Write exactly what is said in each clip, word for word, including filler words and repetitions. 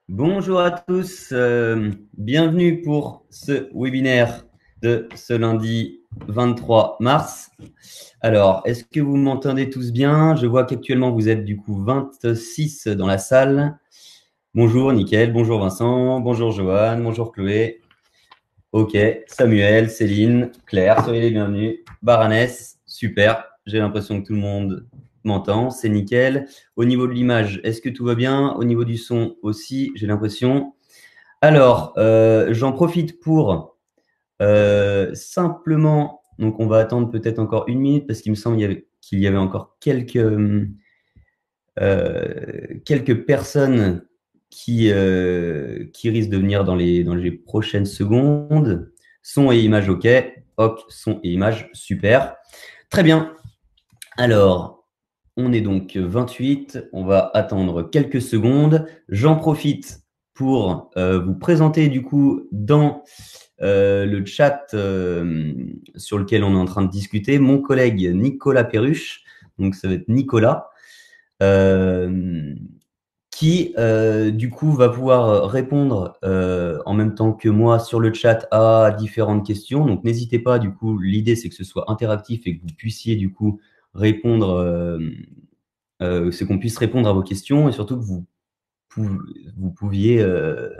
Bonjour à tous, euh, bienvenue pour ce webinaire de ce lundi vingt-trois mars. Alors, est-ce que vous m'entendez tous bien? Je vois qu'actuellement vous êtes du coup vingt-six dans la salle. Bonjour Nickel, bonjour Vincent, bonjour Johan, bonjour Chloé. Ok, Samuel, Céline, Claire, soyez les bienvenus. Baranès, super, j'ai l'impression que tout le monde m'entend, c'est nickel. Au niveau de l'image, est-ce que tout va bien? Au niveau du son aussi, j'ai l'impression. Alors, euh, j'en profite pour euh, simplement, donc on va attendre peut-être encore une minute parce qu'il me semble qu'il y avait, qu'il y avait encore quelques, euh, quelques personnes qui, euh, qui risquent de venir dans les, dans les prochaines secondes. Son et image, ok. Ok, son et image, super. Très bien. Alors, on est donc vingt-huit. On va attendre quelques secondes. J'en profite pour euh, vous présenter du coup dans euh, le chat euh, sur lequel on est en train de discuter mon collègue Nicolas Perruche. Donc, ça va être Nicolas. Euh, qui euh, du coup va pouvoir répondre euh, en même temps que moi sur le chat à différentes questions. Donc n'hésitez pas, du coup, l'idée c'est que ce soit interactif et que vous puissiez du coup répondre, euh, euh, c'est qu'on puisse répondre à vos questions et surtout que vous, pou- vous pouviez euh,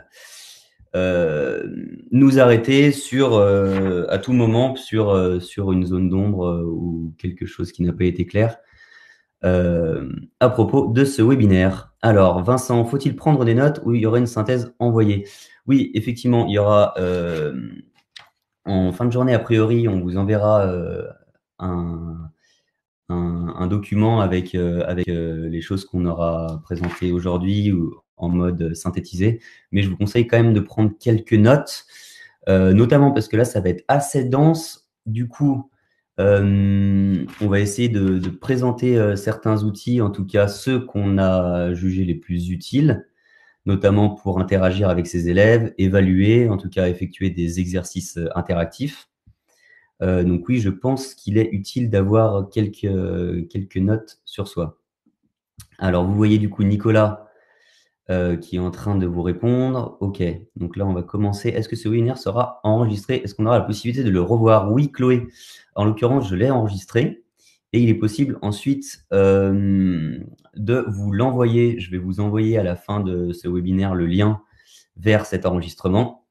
euh, nous arrêter sur euh, à tout moment sur, euh, sur une zone d'ombre euh, ou quelque chose qui n'a pas été clair. Euh, à propos de ce webinaire. Alors, Vincent, faut-il prendre des notes ou il y aura une synthèse envoyée? Oui, effectivement, il y aura euh, en fin de journée, a priori, on vous enverra euh, un, un, un document avec, euh, avec euh, les choses qu'on aura présentées aujourd'hui ou en mode synthétisé. Mais je vous conseille quand même de prendre quelques notes, euh, notamment parce que là, ça va être assez dense. Du coup, euh, on va essayer de, de présenter euh, certains outils, en tout cas ceux qu'on a jugés les plus utiles, notamment pour interagir avec ses élèves, évaluer, en tout cas effectuer des exercices euh, interactifs. Euh, donc oui, je pense qu'il est utile d'avoir quelques, euh, quelques notes sur soi. Alors, vous voyez du coup Nicolas euh, qui est en train de vous répondre. Ok, donc là, on va commencer. Est-ce que ce webinaire sera enregistré? Est-ce qu'on aura la possibilité de le revoir? Oui, Chloé. En l'occurrence, je l'ai enregistré et il est possible ensuite euh, de vous l'envoyer. Je vais vous envoyer à la fin de ce webinaire le lien vers cet enregistrement.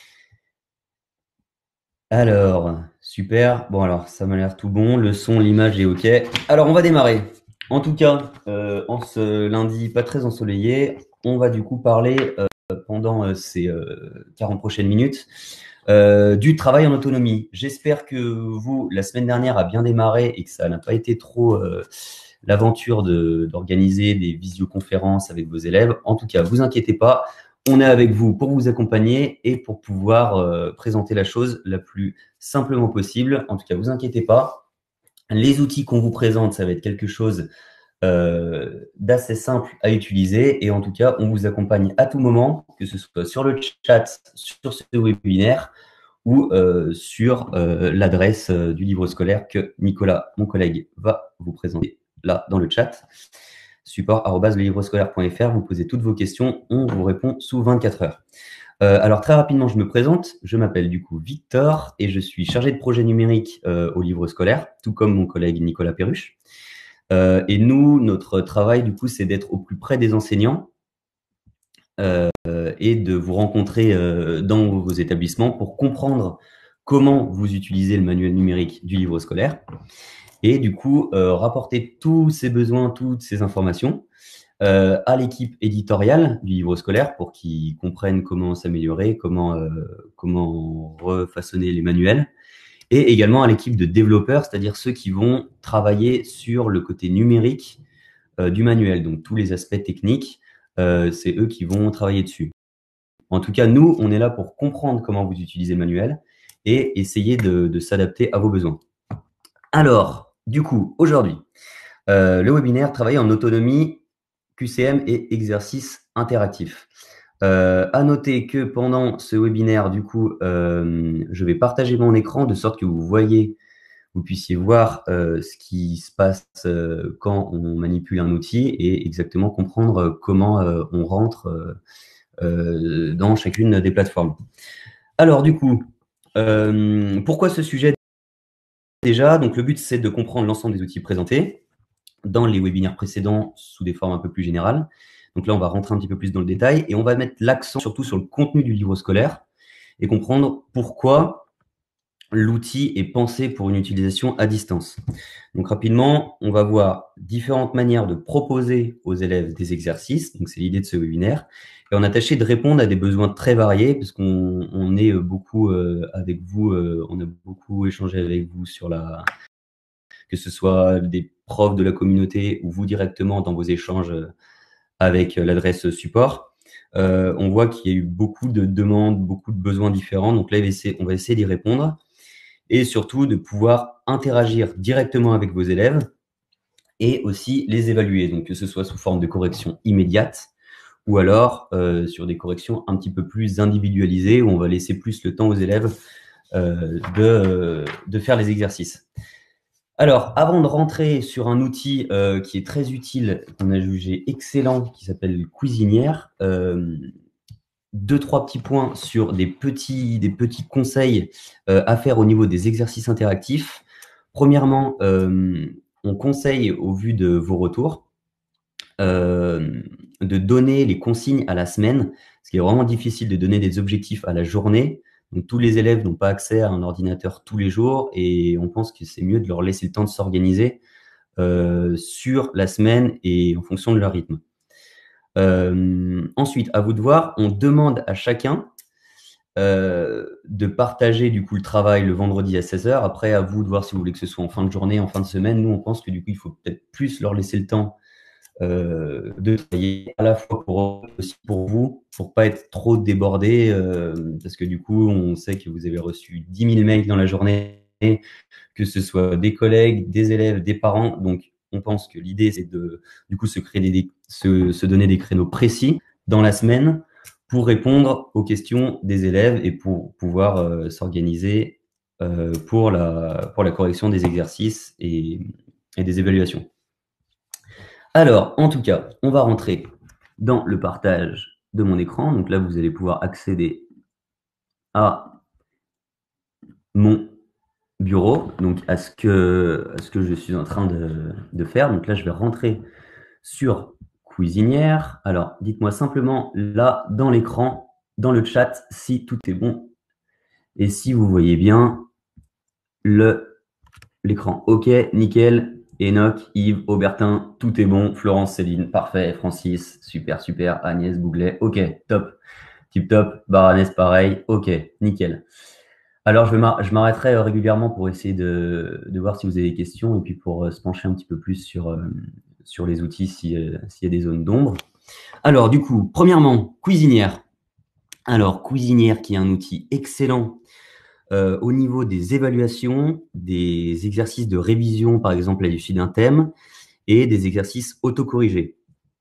Alors, super. Bon, alors, ça m'a l'air tout bon. Le son, l'image est OK. Alors, on va démarrer. En tout cas, euh, en ce lundi pas très ensoleillé, on va du coup parler euh, pendant euh, ces euh, quarante prochaines minutes euh, du travail en autonomie. J'espère que vous, la semaine dernière, a bien démarré et que ça n'a pas été trop euh, l'aventure de- d'organiser des visioconférences avec vos élèves. En tout cas, vous inquiétez pas. On est avec vous pour vous accompagner et pour pouvoir euh, présenter la chose la plus simplement possible. En tout cas, vous inquiétez pas. Les outils qu'on vous présente, ça va être quelque chose euh, d'assez simple à utiliser. Et en tout cas, on vous accompagne à tout moment, que ce soit sur le chat, sur ce webinaire ou euh, sur euh, l'adresse euh, du livre scolaire que Nicolas, mon collègue, va vous présenter là dans le chat. support arobase le livre scolaire point f r. Vous posez toutes vos questions, on vous répond sous vingt-quatre heures. Euh, alors très rapidement, je me présente. Je m'appelle du coup Victor et je suis chargé de projet numérique euh, au livre scolaire, tout comme mon collègue Nicolas Perruche. Euh, et nous, notre travail du coup, c'est d'être au plus près des enseignants euh, et de vous rencontrer euh, dans vos établissements pour comprendre comment vous utilisez le manuel numérique du livre scolaire et du coup euh, rapporter tous ces besoins, toutes ces informations euh, à l'équipe éditoriale du livre scolaire pour qu'ils comprennent comment s'améliorer, comment, euh, comment refaçonner les manuels, et également à l'équipe de développeurs, c'est-à-dire ceux qui vont travailler sur le côté numérique euh, du manuel, donc tous les aspects techniques, euh, c'est eux qui vont travailler dessus. En tout cas, nous, on est là pour comprendre comment vous utilisez le manuel et essayer de, de s'adapter à vos besoins. Alors, du coup, aujourd'hui, euh, le webinaire travailler en autonomie, Q C M et exercice interactif. Euh, à noter que pendant ce webinaire, du coup, euh, je vais partager mon écran de sorte que vous voyez, vous puissiez voir euh, ce qui se passe euh, quand on manipule un outil et exactement comprendre comment euh, on rentre euh, euh, dans chacune des plateformes. Alors du coup, euh, pourquoi ce sujet déjà? Donc le but, c'est de comprendre l'ensemble des outils présentés dans les webinaires précédents sous des formes un peu plus générales. Donc là, on va rentrer un petit peu plus dans le détail et on va mettre l'accent surtout sur le contenu du livre scolaire et comprendre pourquoi l'outil est pensé pour une utilisation à distance. Donc rapidement, on va voir différentes manières de proposer aux élèves des exercices. Donc c'est l'idée de ce webinaire. Et on a tâché de répondre à des besoins très variés parce qu'on on est beaucoup euh, avec vous, euh, on a beaucoup échangé avec vous sur la, que ce soit des profs de la communauté ou vous directement dans vos échanges avec l'adresse support. Euh, on voit qu'il y a eu beaucoup de demandes, beaucoup de besoins différents. Donc là, on va essayer d'y répondre et surtout de pouvoir interagir directement avec vos élèves et aussi les évaluer, donc que ce soit sous forme de correction immédiate ou alors euh, sur des corrections un petit peu plus individualisées où on va laisser plus le temps aux élèves euh, de, de faire les exercices. Alors, avant de rentrer sur un outil euh, qui est très utile, qu'on a jugé excellent, qui s'appelle Cuisinière, euh, deux, trois petits points sur des petits, des petits conseils euh, à faire au niveau des exercices interactifs. Premièrement, euh, on conseille, au vu de vos retours, euh, de donner les consignes à la semaine, ce qui est vraiment difficile de donner des objectifs à la journée. Donc, tous les élèves n'ont pas accès à un ordinateur tous les jours et on pense que c'est mieux de leur laisser le temps de s'organiser euh, sur la semaine et en fonction de leur rythme. Euh, ensuite, à vous de voir, on demande à chacun euh, de partager du coup le travail le vendredi à seize heures. Après, à vous de voir si vous voulez que ce soit en fin de journée, en fin de semaine. Nous, on pense que du coup, il faut peut-être plus leur laisser le temps euh, de travailler à la fois pour eux, aussi pour vous, pour pas être trop débordé, euh, parce que du coup, on sait que vous avez reçu dix mille mails dans la journée, que ce soit des collègues, des élèves, des parents. Donc, on pense que l'idée, c'est de, du coup, se créer des, se, se donner des créneaux précis dans la semaine pour répondre aux questions des élèves et pour pouvoir euh, s'organiser euh, pour la, pour la correction des exercices et, et des évaluations. Alors, en tout cas, on va rentrer dans le partage de mon écran. Donc là, vous allez pouvoir accéder à mon bureau, donc à ce que, à ce que je suis en train de, de faire. Donc là, je vais rentrer sur Cuisinière. Alors, dites-moi simplement là, dans l'écran, dans le chat, si tout est bon et si vous voyez bien le l'écran. Ok, nickel. Enoch, Yves, Aubertin, tout est bon. Florence, Céline, parfait. Francis, super, super. Agnès, Bouglet, ok, top. Tip top. Baranès, pareil. Ok, nickel. Alors, je m'arrêterai régulièrement pour essayer de, de voir si vous avez des questions et puis pour euh, se pencher un petit peu plus sur, euh, sur les outils s'il euh, s'il y a des zones d'ombre. Alors, du coup, premièrement, Cuisinière. Alors, Cuisinière qui est un outil excellent euh, au niveau des évaluations, des exercices de révision, par exemple, à l'issue d'un thème, et des exercices autocorrigés.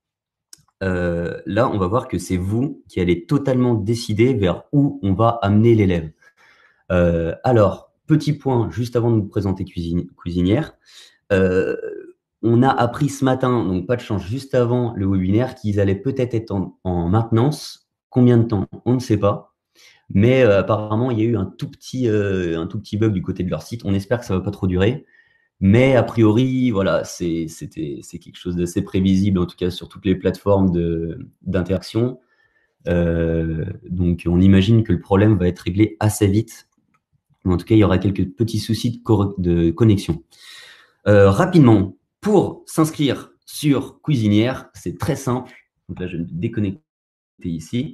Euh, là, on va voir que c'est vous qui allez totalement décider vers où on va amener l'élève. Euh, alors, petit point, juste avant de vous présenter cuisine, Cuisinière, euh, on a appris ce matin, donc pas de chance, juste avant le webinaire, qu'ils allaient peut-être être en, en maintenance. Combien de temps? On ne sait pas. Mais euh, apparemment, il y a eu un tout, petit, euh, un tout petit bug du côté de leur site. On espère que ça ne va pas trop durer. Mais a priori, voilà, c'est quelque chose d'assez prévisible, en tout cas sur toutes les plateformes d'interaction. Euh, donc, on imagine que le problème va être réglé assez vite. En tout cas, il y aura quelques petits soucis de, de connexion. Euh, rapidement, pour s'inscrire sur Cuisinière, c'est très simple. Donc là, je vais me déconnecter ici.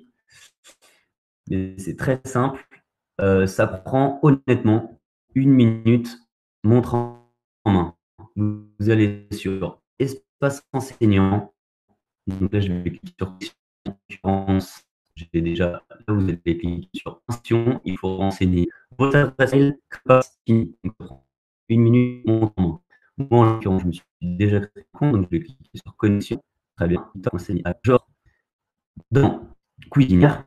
C'est très simple. Euh, ça prend honnêtement une minute, montre en main. Vous allez sur Espace enseignant. Donc là, je vais cliquer sur concurrence. J'ai déjà, là, vous allez cliquer sur Institution. Il faut renseigner votre adresse mail. Une minute, montre en main. Moi, en l'occurrence, je me suis déjà créé un compte, donc je vais cliquer sur Connexion. Très bien. Enseigner à genre dans Cuisinière.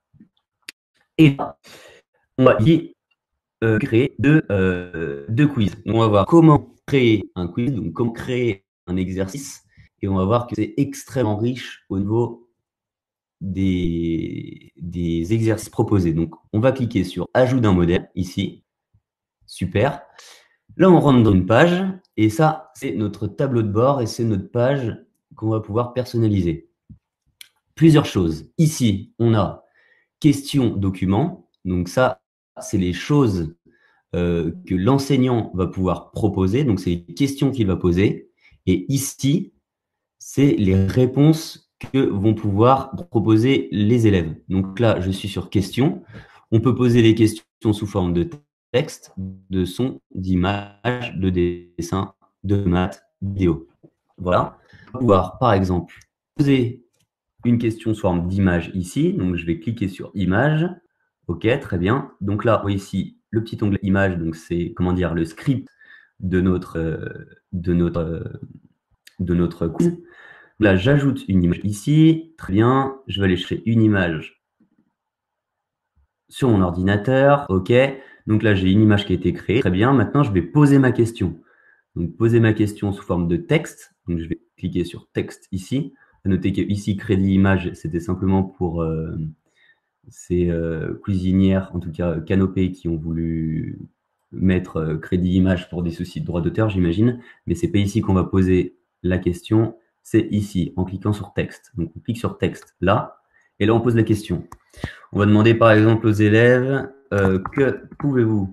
Et là, on va y euh, créer deux, euh, deux quiz. Donc, on va voir comment créer un quiz, donc comment créer un exercice, et on va voir que c'est extrêmement riche au niveau des, des exercices proposés. Donc, on va cliquer sur « Ajout d'un modèle » ici. Super. Là, on rentre dans une page et ça, c'est notre tableau de bord et c'est notre page qu'on va pouvoir personnaliser. Plusieurs choses. Ici, on a questions documents. Donc ça, c'est les choses euh, que l'enseignant va pouvoir proposer. Donc c'est les questions qu'il va poser. Et ici, c'est les réponses que vont pouvoir proposer les élèves. Donc là, je suis sur questions. On peut poser les questions sous forme de texte, de son, d'image, de dessin, de maths, vidéo. Voilà. On va pouvoir, par exemple, poser une question sous forme d'image ici. Donc, je vais cliquer sur image. OK, très bien. Donc là, ici, le petit onglet image, donc c'est, comment dire, le script de notre, euh, de notre, euh, de notre quiz. Là, j'ajoute une image ici. Très bien. Je vais aller chercher une image sur mon ordinateur. OK. Donc là, j'ai une image qui a été créée. Très bien. Maintenant, je vais poser ma question. Donc, poser ma question sous forme de texte. Donc, je vais cliquer sur texte ici. À noter que ici, crédit image, c'était simplement pour euh, ces euh, cuisinières, en tout cas Canopée, qui ont voulu mettre euh, crédit image pour des soucis de droit d'auteur, j'imagine. Mais c'est pas ici qu'on va poser la question, c'est ici, en cliquant sur texte. Donc, on clique sur texte là, et là, on pose la question. On va demander par exemple aux élèves, euh, que pouvez-vous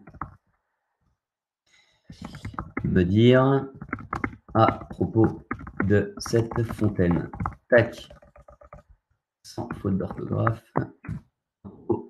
me dire à propos de cette fontaine? Tac. Sans faute d'orthographe. Oh.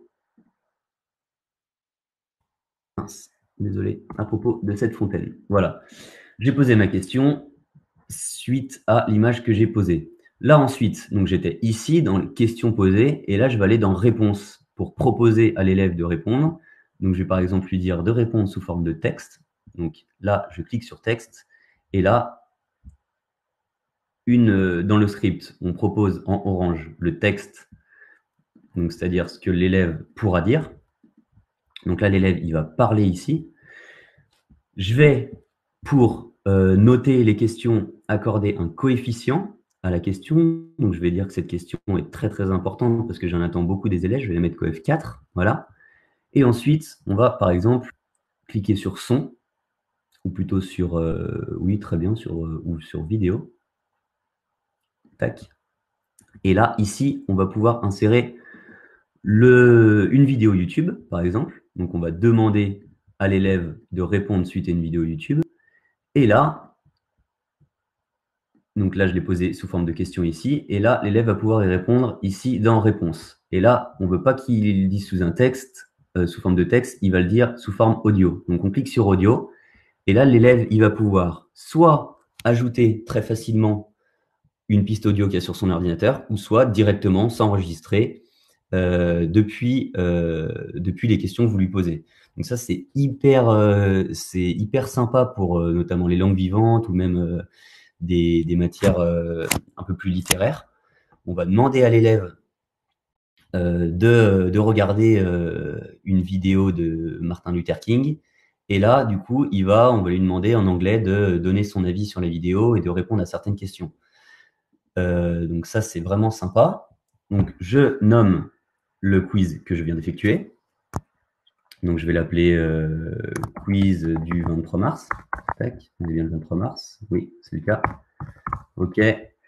Mince. Désolé. À propos de cette fontaine. Voilà. J'ai posé ma question suite à l'image que j'ai posée. Là ensuite, donc j'étais ici dans les questions posées et là je vais aller dans réponse pour proposer à l'élève de répondre. Donc je vais par exemple lui dire de répondre sous forme de texte. Donc là, je clique sur texte et là, une, dans le script, on propose en orange le texte, donc c'est-à-dire ce que l'élève pourra dire. Donc là, l'élève, il va parler ici. Je vais, pour euh, noter les questions, accorder un coefficient à la question. Donc, je vais dire que cette question est très, très importante parce que j'en attends beaucoup des élèves. Je vais la mettre coef quatre. Voilà. Et ensuite, on va, par exemple, cliquer sur son, ou plutôt sur, euh, oui, très bien, sur, euh, ou sur vidéo. Tac. Et là, ici, on va pouvoir insérer le, une vidéo YouTube, par exemple. Donc, on va demander à l'élève de répondre suite à une vidéo YouTube. Et là, donc là, je l'ai posé sous forme de question ici. Et là, l'élève va pouvoir y répondre ici dans réponse. Et là, on ne veut pas qu'il le dise sous un texte, euh, sous forme de texte, il va le dire sous forme audio. Donc, on clique sur audio. Et là, l'élève, il va pouvoir soit ajouter très facilement une piste audio qu'il y a sur son ordinateur, ou soit directement s'enregistrer euh, depuis, euh, depuis les questions que vous lui posez. Donc ça, c'est hyper, euh, c'est hyper sympa pour euh, notamment les langues vivantes ou même euh, des, des matières euh, un peu plus littéraires. On va demander à l'élève euh, de, de regarder euh, une vidéo de Martin Luther King. Et là, du coup, il va, on va lui demander en anglais de donner son avis sur la vidéo et de répondre à certaines questions. Euh, donc ça, c'est vraiment sympa. Donc, je nomme le quiz que je viens d'effectuer. Donc, je vais l'appeler euh, quiz du vingt-trois mars. Tac, on est bien le vingt-trois mars. Oui, c'est le cas. OK.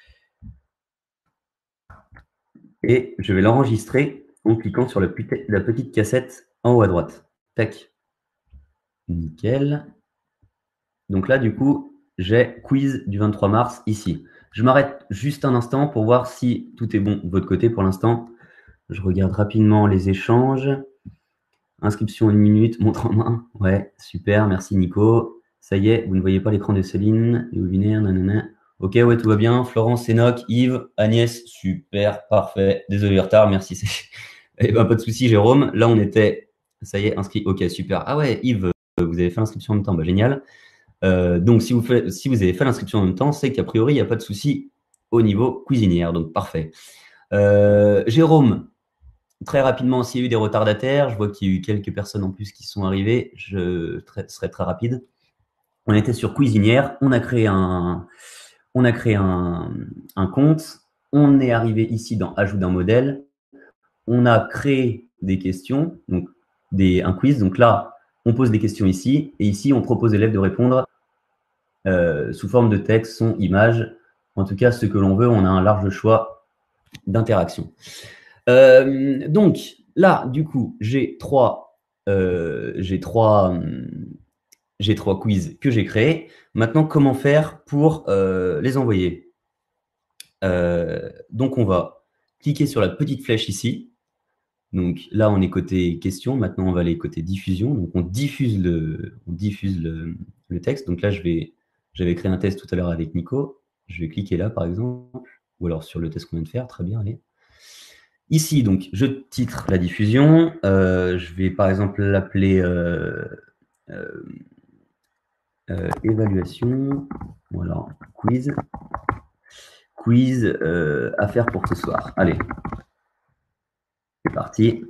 Et je vais l'enregistrer en cliquant sur la, la petite cassette en haut à droite. Tac. Nickel. Donc là, du coup, j'ai quiz du vingt-trois mars ici. Je m'arrête juste un instant pour voir si tout est bon de votre côté pour l'instant. Je regarde rapidement les échanges. Inscription une minute, montre en main. Ouais, super, merci Nico. Ça y est, vous ne voyez pas l'écran de Céline, les webinaires, nanana. Ok, ouais, tout va bien. Florence, Enoch, Yves, Agnès, super, parfait. Désolé du retard, merci. Eh ben, pas de souci, Jérôme. Là, on était, ça y est, inscrit. Ok, super. Ah ouais, Yves, vous avez fait l'inscription en même temps, bah, génial. Euh, donc, si vous, fait, si vous avez fait l'inscription en même temps, c'est qu'a priori, il n'y a pas de souci au niveau cuisinière, donc parfait. Euh, Jérôme, très rapidement, s'il y a eu des retardataires, je vois qu'il y a eu quelques personnes en plus qui sont arrivées, je serai très rapide. On était sur cuisinière, on a créé un, on a créé un, un compte. on est arrivé ici dans Ajout d'un modèle. On a créé des questions, donc des, un quiz. Donc là, on pose des questions ici. Et ici, on propose aux élèves de répondre euh, sous forme de texte, son, image. En tout cas, ce que l'on veut, on a un large choix d'interaction. Euh, donc, là, du coup, j'ai trois, euh, j'ai trois, j'ai trois quiz que j'ai créés. Maintenant, comment faire pour euh, les envoyer? euh, Donc, on va cliquer sur la petite flèche ici. Donc là, on est côté question. Maintenant, on va aller côté diffusion. Donc, on diffuse le, on diffuse le, le texte. Donc là, je vais, j'avais créé un test tout à l'heure avec Nico. Je vais cliquer là, par exemple, ou alors sur le test qu'on vient de faire. Très bien, allez. Ici, donc, je titre la diffusion. Euh, je vais, par exemple, l'appeler euh, euh, euh, évaluation. Voilà, quiz. Quiz euh, à faire pour ce soir. Allez, c'est parti.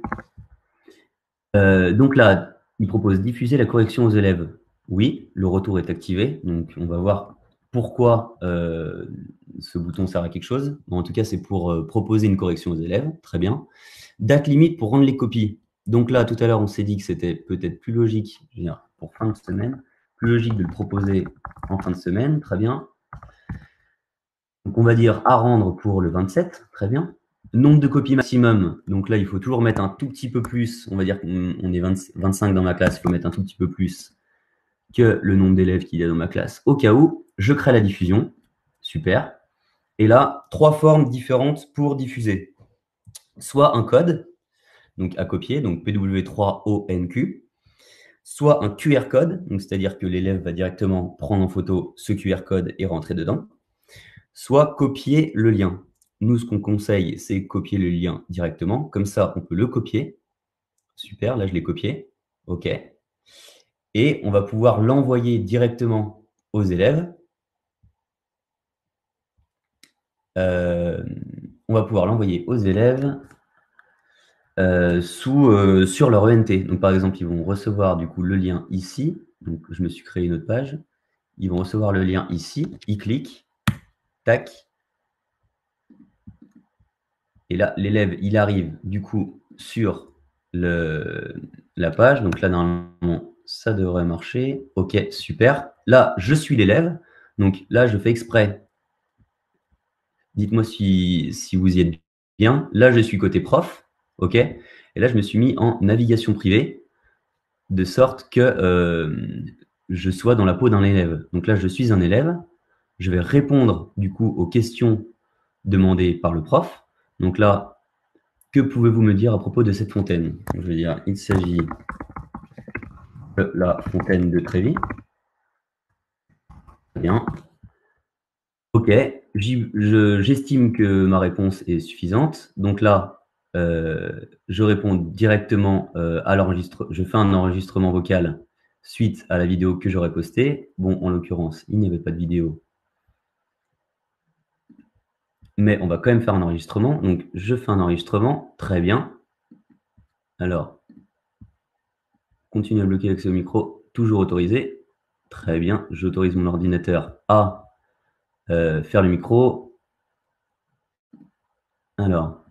Euh, donc là, il propose diffuser la correction aux élèves. Oui, le retour est activé. Donc, on va voir pourquoi euh, ce bouton sert à quelque chose. Bon, en tout cas, c'est pour euh, proposer une correction aux élèves. Très bien. Date limite pour rendre les copies. Donc là, tout à l'heure, on s'est dit que c'était peut-être plus logique, je veux dire, pour fin de semaine, plus logique de le proposer en fin de semaine. Très bien. Donc, on va dire à rendre pour le vingt-sept. Très bien. Nombre de copies maximum. Donc là, il faut toujours mettre un tout petit peu plus. On va dire qu'on est vingt, vingt-cinq dans ma classe. Il faut mettre un tout petit peu plus que le nombre d'élèves qu'il y a dans ma classe. Au cas où, je crée la diffusion. Super. Et là, trois formes différentes pour diffuser. Soit un code, donc à copier, donc P W trois O N Q. Soit un Q R code, donc c'est-à-dire que l'élève va directement prendre en photo ce Q R code et rentrer dedans. Soit copier le lien. Nous, ce qu'on conseille, c'est copier le lien directement. Comme ça, on peut le copier. Super, là, je l'ai copié. OK. Et on va pouvoir l'envoyer directement aux élèves. Euh, on va pouvoir l'envoyer aux élèves euh, sous, euh, sur leur E N T. Donc, par exemple, ils vont recevoir du coup le lien ici. Donc, je me suis créé une autre page. Ils vont recevoir le lien ici. Ils cliquent. Tac. Et là, l'élève, il arrive du coup sur le, la page. Donc là, normalement, ça devrait marcher. OK, super. Là, je suis l'élève. Donc là, je fais exprès. Dites-moi si, si vous y êtes bien. Là, je suis côté prof. OK. Et là, je me suis mis en navigation privée de sorte que euh, je sois dans la peau d'un élève. Donc là, je suis un élève. Je vais répondre du coup aux questions demandées par le prof. Donc là, que pouvez-vous me dire à propos de cette fontaine? Je vais dire, il s'agit de la fontaine de Trévis. Très bien. OK, j'estime que ma réponse est suffisante. Donc là, euh, je réponds directement euh, à l'enregistrement. Je fais un enregistrement vocal suite à la vidéo que j'aurais postée. Bon, en l'occurrence, il n'y avait pas de vidéo. Mais on va quand même faire un enregistrement. Donc, je fais un enregistrement. Très bien. Alors, continue à bloquer l'accès au micro. Toujours autorisé. Très bien. J'autorise mon ordinateur à euh, faire le micro. Alors,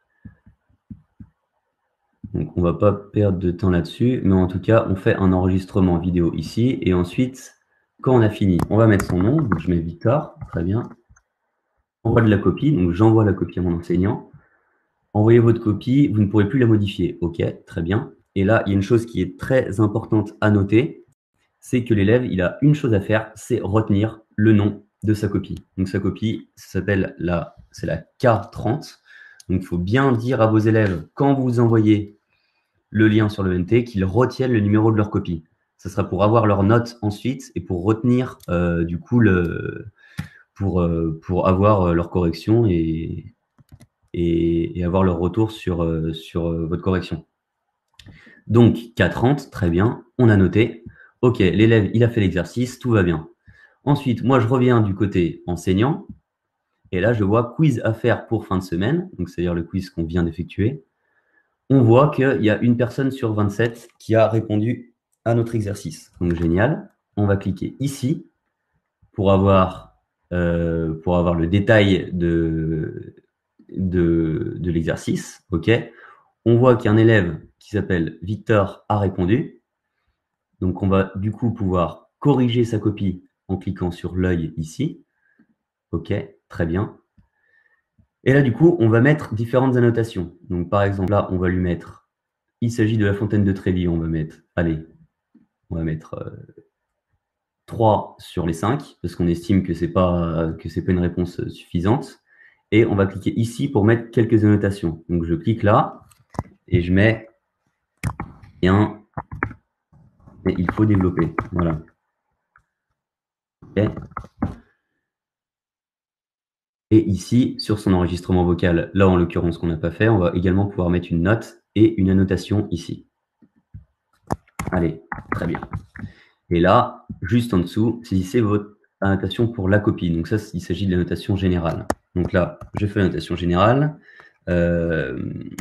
donc on ne va pas perdre de temps là-dessus, mais en tout cas, on fait un enregistrement vidéo ici. Et ensuite, quand on a fini, on va mettre son nom. Donc, je mets Victor. Très bien. Envoie de la copie. Donc, j'envoie la copie à mon enseignant. Envoyez votre copie. Vous ne pourrez plus la modifier. OK, très bien. Et là, il y a une chose qui est très importante à noter. C'est que l'élève, il a une chose à faire, c'est retenir le nom de sa copie. Donc, sa copie, ça s'appelle la, c'est la K trente. Donc, il faut bien dire à vos élèves, quand vous envoyez le lien sur le N T, qu'ils retiennent le numéro de leur copie. Ça sera pour avoir leur note ensuite et pour retenir, euh, du coup, le, pour, euh, pour avoir leur correction et, et, et avoir leur retour sur, euh, sur euh, votre correction. Donc, K trente, très bien, on a noté. OK, l'élève, il a fait l'exercice, tout va bien. Ensuite, moi, je reviens du côté enseignant. Et là, je vois quiz à faire pour fin de semaine. Donc, c'est-à-dire le quiz qu'on vient d'effectuer. On voit qu'il y a une personne sur vingt-sept qui a répondu à notre exercice. Donc, génial. On va cliquer ici pour avoir, euh, pour avoir le détail de, de, de l'exercice. OK. On voit qu'un élève qui s'appelle Victor a répondu. Donc, on va du coup pouvoir corriger sa copie en cliquant sur l'œil ici. OK, très bien. Et là, du coup, on va mettre différentes annotations. Donc, par exemple, là, on va lui mettre, il s'agit de la fontaine de Trévi, on va mettre, allez, on va mettre euh, trois sur les cinq, parce qu'on estime que ce n'est pas, que c'est pas une réponse suffisante. Et on va cliquer ici pour mettre quelques annotations. Donc, je clique là, et je mets un, et il faut développer. Voilà. Okay. Et ici, sur son enregistrement vocal, là en l'occurrence qu'on n'a pas fait, on va également pouvoir mettre une note et une annotation ici. Allez, très bien. Et là, juste en dessous, saisissez votre annotation pour la copie. Donc ça, il s'agit de la notation générale. Donc là, je fais la notation générale. Euh,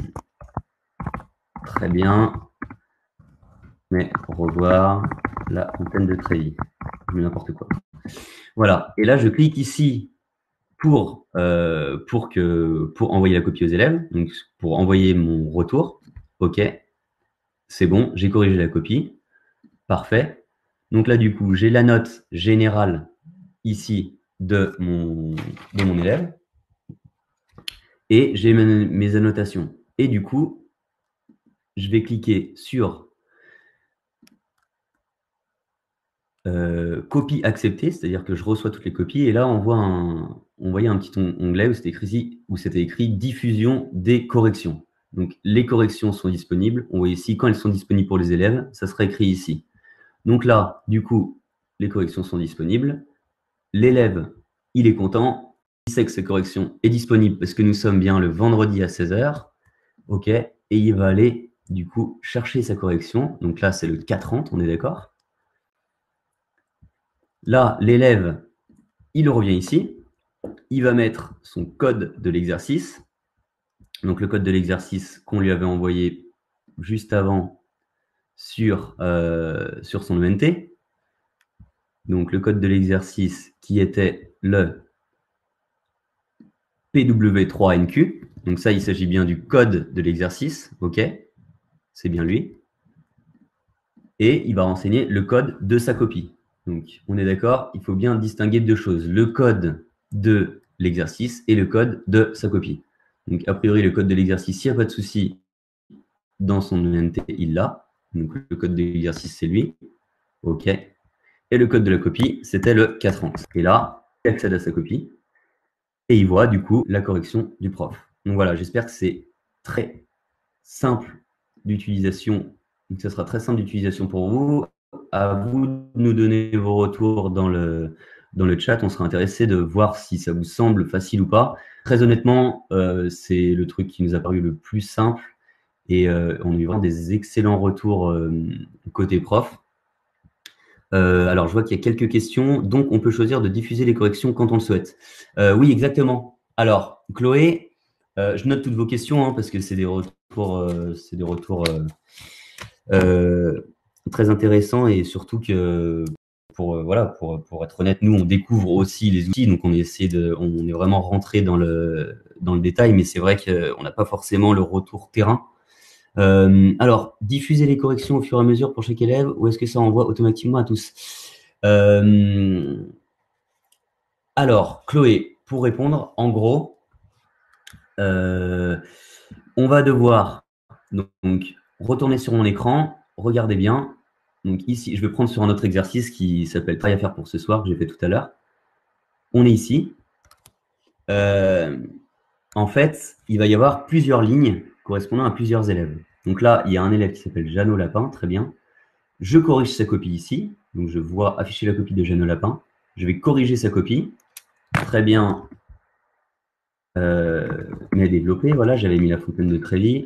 très bien. Mais revoir la fontaine de Trévi. Je mets n'importe quoi. Voilà. Et là, je clique ici pour, euh, pour, que, pour envoyer la copie aux élèves, donc pour envoyer mon retour. OK, c'est bon, j'ai corrigé la copie. Parfait. Donc là, du coup, j'ai la note générale ici de mon, de mon élève et j'ai mes, mes annotations. Et du coup, je vais cliquer sur euh, copie acceptée, c'est-à-dire que je reçois toutes les copies et là, on voit un, on voyait un petit onglet où c'était écrit, où c'était écrit diffusion des corrections. Donc, les corrections sont disponibles. On voit ici, quand elles sont disponibles pour les élèves, ça sera écrit ici. Donc là, du coup, les corrections sont disponibles. L'élève, il est content. Il sait que cette correction est disponible parce que nous sommes bien le vendredi à seize heures. OK. Et il va aller, du coup, chercher sa correction. Donc là, c'est le cas trente, on est d'accord? Là, l'élève, il revient ici. Il va mettre son code de l'exercice. Donc, le code de l'exercice qu'on lui avait envoyé juste avant sur, euh, sur son E N T. Donc, le code de l'exercice qui était le P W trois N Q. Donc, ça, il s'agit bien du code de l'exercice. OK, c'est bien lui. Et il va renseigner le code de sa copie. Donc, on est d'accord, il faut bien distinguer deux choses. Le code de l'exercice et le code de sa copie. Donc, a priori, le code de l'exercice, s'il n'y a pas de souci, dans son E N T, il l'a. Donc, le code de l'exercice, c'est lui. OK. Et le code de la copie, c'était le K trente. Et là, il accède à sa copie et il voit, du coup, la correction du prof. Donc, voilà, j'espère que c'est très simple d'utilisation. Donc, ça sera très simple d'utilisation pour vous. À vous de nous donner vos retours dans le, dans le chat. On sera intéressé de voir si ça vous semble facile ou pas. Très honnêtement, euh, c'est le truc qui nous a paru le plus simple. Et euh, on a eu vraiment des excellents retours euh, côté prof. Euh, alors, je vois qu'il y a quelques questions. Donc, on peut choisir de diffuser les corrections quand on le souhaite. Euh, oui, exactement. Alors, Chloé, euh, je note toutes vos questions hein, parce que c'est des retours, euh, c'est des retours euh, euh, très intéressants et surtout que pour euh, voilà, pour, pour être honnête, nous on découvre aussi les outils, donc on essaie de, on est vraiment rentré dans le dans le détail, mais c'est vrai qu'on n'a pas forcément le retour terrain. Euh, alors, diffuser les corrections au fur et à mesure pour chaque élève, ou est-ce que ça envoie automatiquement à tous? euh, Alors, Chloé, pour répondre, en gros, euh, on va devoir donc retourner sur mon écran, regardez bien. Donc ici, je vais prendre sur un autre exercice qui s'appelle Travail à faire pour ce soir, que j'ai fait tout à l'heure. On est ici. Euh, en fait, il va y avoir plusieurs lignes correspondant à plusieurs élèves. Donc là, il y a un élève qui s'appelle Jeannot Lapin, très bien. Je corrige sa copie ici. Donc je vois afficher la copie de Jeannot Lapin. Je vais corriger sa copie. Très bien. Euh, mais développé, voilà, j'avais mis la fontaine de Trévi.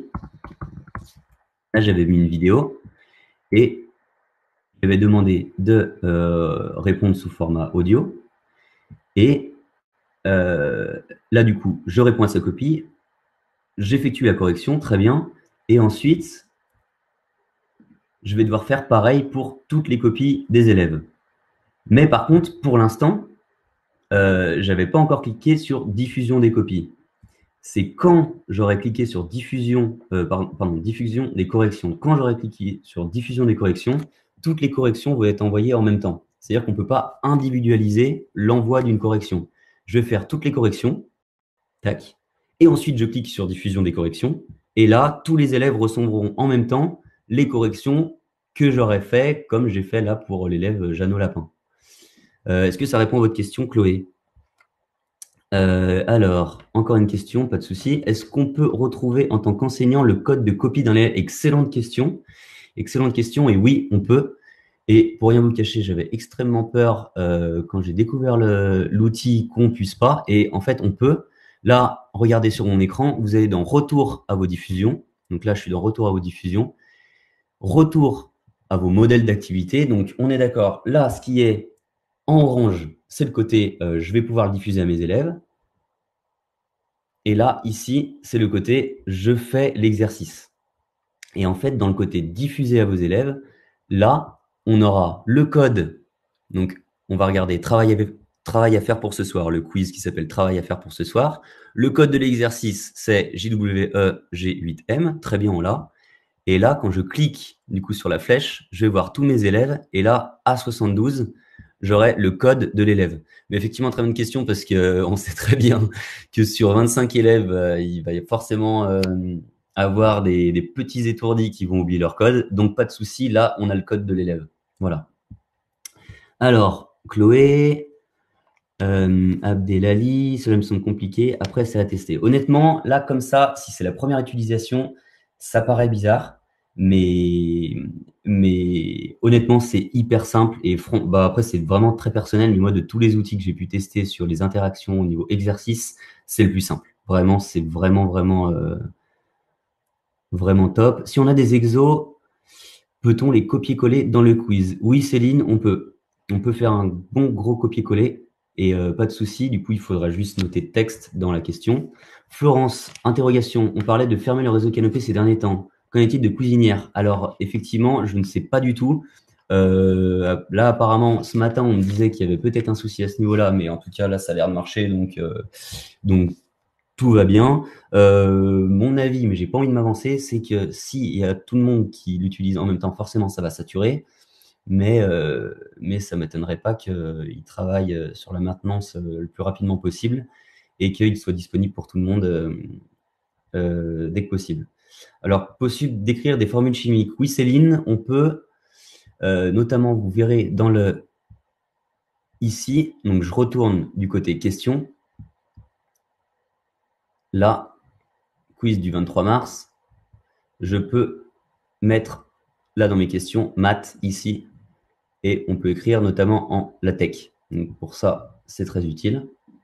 Là, j'avais mis une vidéo. Et je vais demander de euh, répondre sous format audio. Et euh, là, du coup, je réponds à sa copie. J'effectue la correction, très bien. Et ensuite, je vais devoir faire pareil pour toutes les copies des élèves. Mais par contre, pour l'instant, euh, je n'avais pas encore cliqué sur diffusion des copies. c'est quand j'aurai cliqué sur diffusion, euh, pardon, pardon, diffusion des corrections. Quand j'aurai cliqué sur diffusion des corrections, toutes les corrections vont être envoyées en même temps. C'est-à-dire qu'on ne peut pas individualiser l'envoi d'une correction. Je vais faire toutes les corrections, tac, et ensuite je clique sur diffusion des corrections, et là, tous les élèves recevront en même temps les corrections que j'aurais fait, comme j'ai fait là pour l'élève Jeannot Lapin. Euh, Est-ce que ça répond à votre question, Chloé? Euh, alors, encore une question, pas de souci. Est-ce qu'on peut retrouver en tant qu'enseignant le code de copie d'un élève? Excellente question. Excellente question. Et oui, on peut. Et pour rien vous cacher, j'avais extrêmement peur euh, quand j'ai découvert l'outil qu'on puisse pas. Et en fait, on peut. Là, regardez sur mon écran, vous allez dans Retour à vos diffusions. Donc là, je suis dans Retour à vos diffusions. Retour à vos modèles d'activité. Donc, on est d'accord. Là, ce qui est en orange, c'est le côté euh, je vais pouvoir le diffuser à mes élèves. Et là, ici, c'est le côté je fais l'exercice. Et en fait, dans le côté diffuser à vos élèves, là, on aura le code. Donc, on va regarder travail à, travail à faire pour ce soir, le quiz qui s'appelle travail à faire pour ce soir. Le code de l'exercice, c'est J W E G huit M. Très bien, on l'a. Et là, quand je clique du coup sur la flèche, je vais voir tous mes élèves. Et là, A soixante-douze, j'aurai le code de l'élève. Mais effectivement, très bonne question parce que euh, on sait très bien que sur vingt-cinq élèves, euh, il va y forcément euh, avoir des, des petits étourdis qui vont oublier leur code. Donc, pas de souci. Là, on a le code de l'élève. Voilà. Alors, Chloé, euh, Abdelali, cela me semble compliqué. Après, c'est à tester. Honnêtement, là, comme ça, si c'est la première utilisation, ça paraît bizarre. Mais, mais honnêtement, c'est hyper simple. Et front, bah après, c'est vraiment très personnel. Mais moi, de tous les outils que j'ai pu tester sur les interactions au niveau exercice, c'est le plus simple. Vraiment, c'est vraiment, vraiment, euh, vraiment top. Si on a des exos, peut-on les copier-coller dans le quiz? Oui, Céline, on peut. On peut faire un bon gros copier-coller et euh, pas de souci. Du coup, il faudra juste noter texte dans la question. Florence, interrogation. On parlait de fermer le réseau Canopé ces derniers temps. Qu'en est-il de cuisinière? Alors, effectivement, je ne sais pas du tout. Euh, là, apparemment, ce matin, on me disait qu'il y avait peut-être un souci à ce niveau-là, mais en tout cas, là, ça a l'air de marcher, donc, euh, donc tout va bien. Euh, mon avis, mais j'ai pas envie de m'avancer, c'est que s'il y a tout le monde qui l'utilise en même temps, forcément, ça va saturer. Mais, euh, mais ça m'étonnerait pas qu'il travaille euh, sur la maintenance euh, le plus rapidement possible et qu'il soit disponible pour tout le monde euh, euh, dès que possible. Alors, possible d'écrire des formules chimiques. Oui, Céline, on peut, euh, notamment, vous verrez dans le ici, donc je retourne du côté question. Là, quiz du vingt-trois mars, je peux mettre là dans mes questions maths ici et on peut écrire notamment en LaTeX. Donc pour ça, c'est très utile.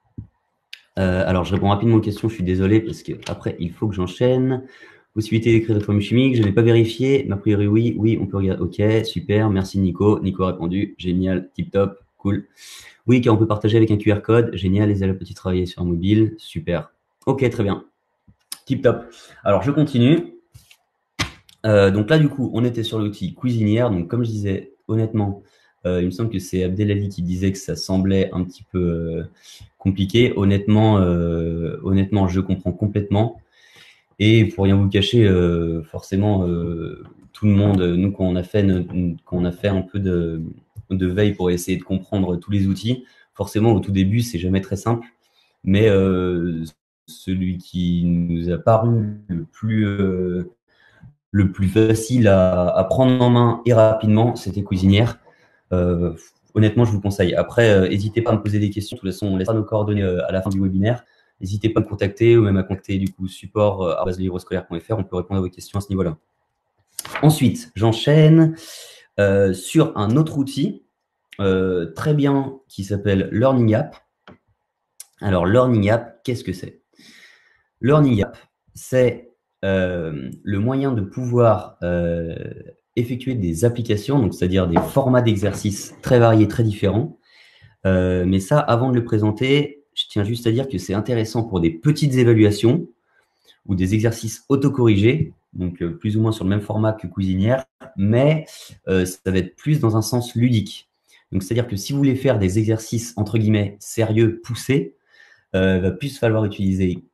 Euh, alors, je réponds rapidement aux questions, je suis désolé parce que après il faut que j'enchaîne. Possibilité d'écrire des formules chimiques, je n'ai pas vérifié, mais a priori oui, oui, on peut regarder. Ok, super, merci Nico. Nico a répondu, génial, tip top, cool. Oui, car on peut partager avec un Q R code, génial, les élèves peuvent travailler sur un mobile, super. Ok, très bien, tip top. Alors, je continue. Euh, donc là, du coup, on était sur l'outil cuisinière. Donc, comme je disais, honnêtement, euh, il me semble que c'est Abdelali qui disait que ça semblait un petit peu euh, compliqué. Honnêtement, euh, honnêtement, je comprends complètement. Et pour rien vous cacher, euh, forcément, euh, tout le monde, nous, quand on a fait, quand on a fait un peu de, de veille pour essayer de comprendre tous les outils, forcément, au tout début, c'est jamais très simple. Mais euh, celui qui nous a paru le plus euh, le plus facile à, à prendre en main et rapidement, c'était Cuisinière. Euh, honnêtement, je vous conseille. Après, n'hésitez euh, pas à me poser des questions. De toute façon, on laissera nos coordonnées euh, à la fin du webinaire. N'hésitez pas à me contacter ou même à contacter du coup support euh, arobase le livre scolaire point f r. On peut répondre à vos questions à ce niveau-là. Ensuite, j'enchaîne euh, sur un autre outil euh, très bien qui s'appelle Learning App. Alors, Learning App, qu'est-ce que c'est? Learning App, c'est euh, le moyen de pouvoir euh, effectuer des applications, donc c'est-à-dire des formats d'exercices très variés, très différents. Euh, mais ça, avant de le présenter, je tiens juste à dire que c'est intéressant pour des petites évaluations ou des exercices autocorrigés, donc euh, plus ou moins sur le même format que Cuisinière, mais euh, ça va être plus dans un sens ludique. Donc c'est-à-dire que si vous voulez faire des exercices entre guillemets sérieux, poussés, euh, va plus falloir utiliser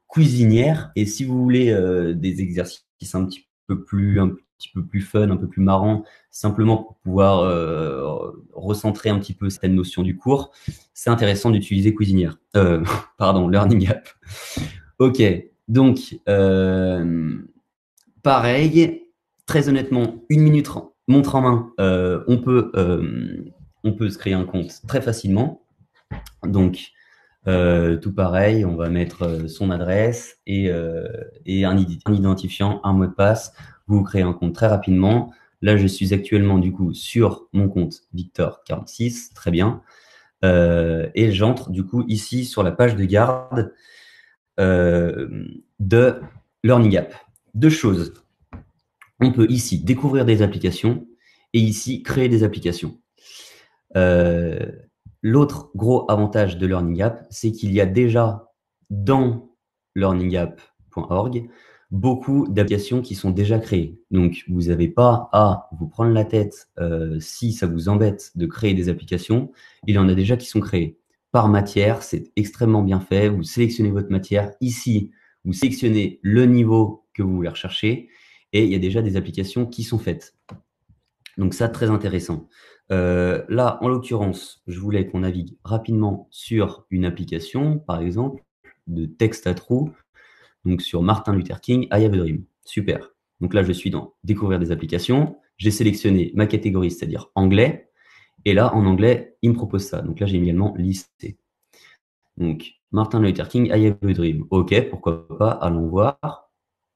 cuisinière. Et si vous voulez euh, des exercices un petit peu plus, un petit peu plus fun, un peu plus marrant, simplement pour pouvoir euh, recentrer un petit peu cette notion du cours, c'est intéressant d'utiliser Cuisinière. Euh, pardon, Learning App. Ok, donc euh, pareil, très honnêtement, une minute montre en main, euh, on peut, euh, on peut se créer un compte très facilement. Donc euh, tout pareil, on va mettre son adresse et, euh, et un, un identifiant, un mot de passe. Vous créez un compte très rapidement. Là, je suis actuellement du coup sur mon compte Victor quarante-six, très bien. Euh, et j'entre du coup ici sur la page de garde euh, de Learning App. Deux choses. On peut ici découvrir des applications et ici créer des applications. Euh, L'autre gros avantage de Learning App, c'est qu'il y a déjà dans learning app point org beaucoup d'applications qui sont déjà créées. Donc, vous n'avez pas à vous prendre la tête euh, si ça vous embête de créer des applications. Il y en a déjà qui sont créées. Par matière, c'est extrêmement bien fait. Vous sélectionnez votre matière. Ici, vous sélectionnez le niveau que vous voulez rechercher et il y a déjà des applications qui sont faites. Donc ça, très intéressant. Euh, là, en l'occurrence, je voulais qu'on navigue rapidement sur une application, par exemple, de texte à trous, donc sur Martin Luther King, I Have a Dream. Super. Donc là, je suis dans Découvrir des applications. J'ai sélectionné ma catégorie, c'est-à-dire anglais. Et là, en anglais, il me propose ça. Donc là, j'ai également listé. Donc, Martin Luther King, I Have a Dream. OK, pourquoi pas, allons voir.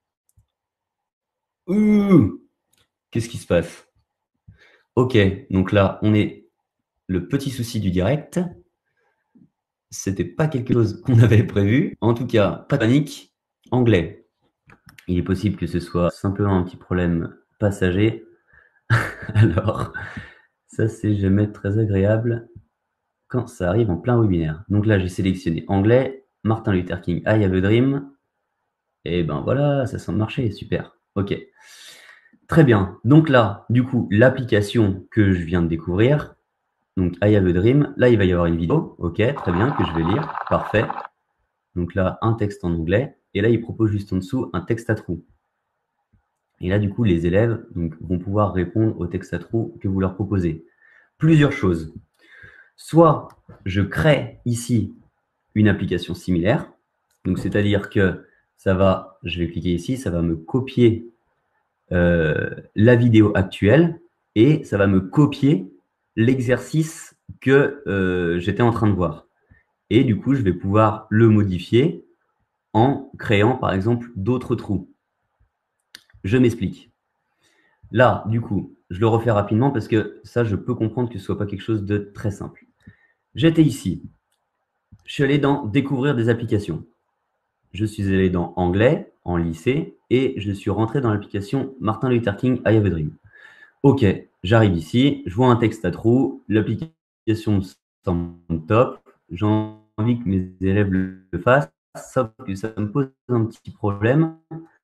Ouh, qu'est-ce qui se passe? OK, donc là, on est le petit souci du direct. C'était pas quelque chose qu'on avait prévu. En tout cas, pas de panique. Anglais. Il est possible que ce soit simplement un petit problème passager. Alors, ça, c'est jamais très agréable quand ça arrive en plein webinaire. Donc là, j'ai sélectionné anglais, Martin Luther King, I Have a Dream. Et ben voilà, ça semble marcher. Super. OK. Très bien. Donc là, du coup, l'application que je viens de découvrir, donc I Have a Dream, là, il va y avoir une vidéo. OK, très bien, que je vais lire. Parfait. Donc là, un texte en anglais. Et là, il propose juste en dessous un texte à trous. Et là, du coup, les élèves donc, vont pouvoir répondre au texte à trous que vous leur proposez. Plusieurs choses. Soit je crée ici une application similaire. Donc, c'est-à-dire que ça va, je vais cliquer ici, ça va me copier euh, la vidéo actuelle et ça va me copier l'exercice que euh, j'étais en train de voir. Et du coup, je vais pouvoir le modifier en créant, par exemple, d'autres trous. Je m'explique. Là, du coup, je le refais rapidement parce que ça, je peux comprendre que ce ne soit pas quelque chose de très simple. J'étais ici. Je suis allé dans Découvrir des applications. Je suis allé dans Anglais, en lycée, et je suis rentré dans l'application Martin Luther King, I Have a Dream. Ok, j'arrive ici, je vois un texte à trous, l'application me semble top, j'ai envie que mes élèves le fassent, sauf que ça me pose un petit problème.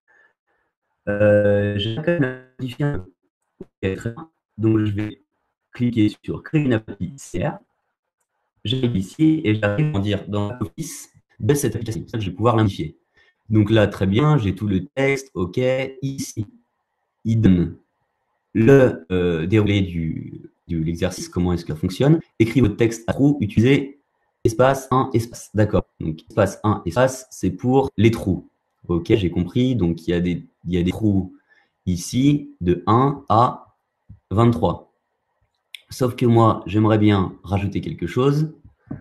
Euh, j'ai quand même modifié un peu. Okay, très bien. Donc, je vais cliquer sur Créer une appli C R. J'arrive ici et j'arrive à dire dans l'office de cette application. Ça, je vais pouvoir l'indiquer. Donc là, très bien, j'ai tout le texte. OK. Ici, il donne le euh, déroulé du, de l'exercice, comment est-ce que ça fonctionne. Écris votre texte à trous, utilisez espace un, espace. D'accord. Donc, espace un, espace, c'est pour les trous. OK, j'ai compris. Donc, il y a des, il y a des trous ici de un à vingt-trois. Sauf que moi, j'aimerais bien rajouter quelque chose.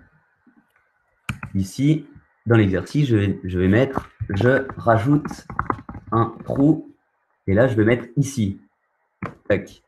Ici, dans l'exercice, je vais, je vais mettre, je rajoute un trou. Et là, je vais mettre ici. Tac.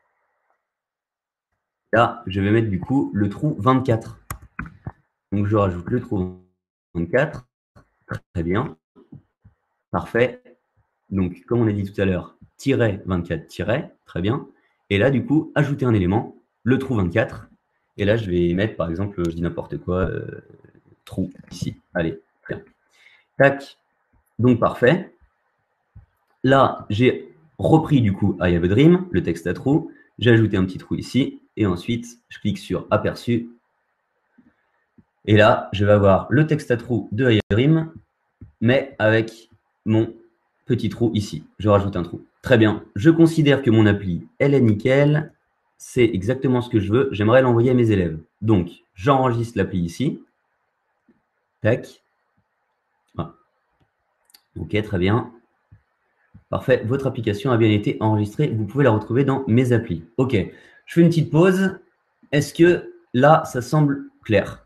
Là, je vais mettre du coup le trou vingt-quatre. Donc, je rajoute le trou vingt-quatre. Très bien. Parfait. Donc, comme on a dit tout à l'heure, tiret vingt-quatre, tiret. Très bien. Et là, du coup, ajouter un élément, le trou vingt-quatre. Et là, je vais mettre, par exemple, je dis n'importe quoi, euh, trou ici. Allez, très bien. Tac. Donc, parfait. Là, j'ai repris du coup I Have a Dream, le texte à trous. J'ai ajouté un petit trou ici. Et ensuite, je clique sur Aperçu. Et là, je vais avoir le texte à trous de I Have a Dream mais avec mon petit trou ici. Je rajoute un trou. Très bien. Je considère que mon appli, elle est nickel. C'est exactement ce que je veux. J'aimerais l'envoyer à mes élèves. Donc, j'enregistre l'appli ici. Tac. Ah. Ok, très bien. Parfait. Votre application a bien été enregistrée. Vous pouvez la retrouver dans mes applis. Ok. Je fais une petite pause. Est-ce que là, ça semble clair?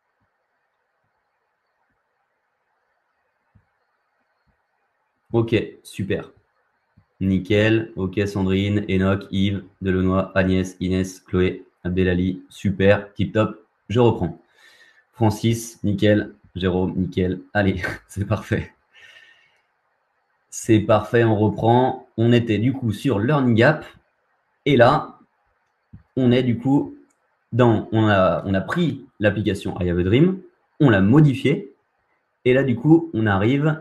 Ok, super. Nickel. Ok, Sandrine, Enoch, Yves, Delonois, Agnès, Inès, Chloé, Abdelali. Super. Tip top. Je reprends. Francis, nickel. Jérôme, nickel. Allez, c'est parfait. C'est parfait, on reprend. On était du coup sur Learning App. Et là, on est du coup dans. On a, on a pris l'application I Have a Dream, on l'a modifiée. Et là, du coup, on arrive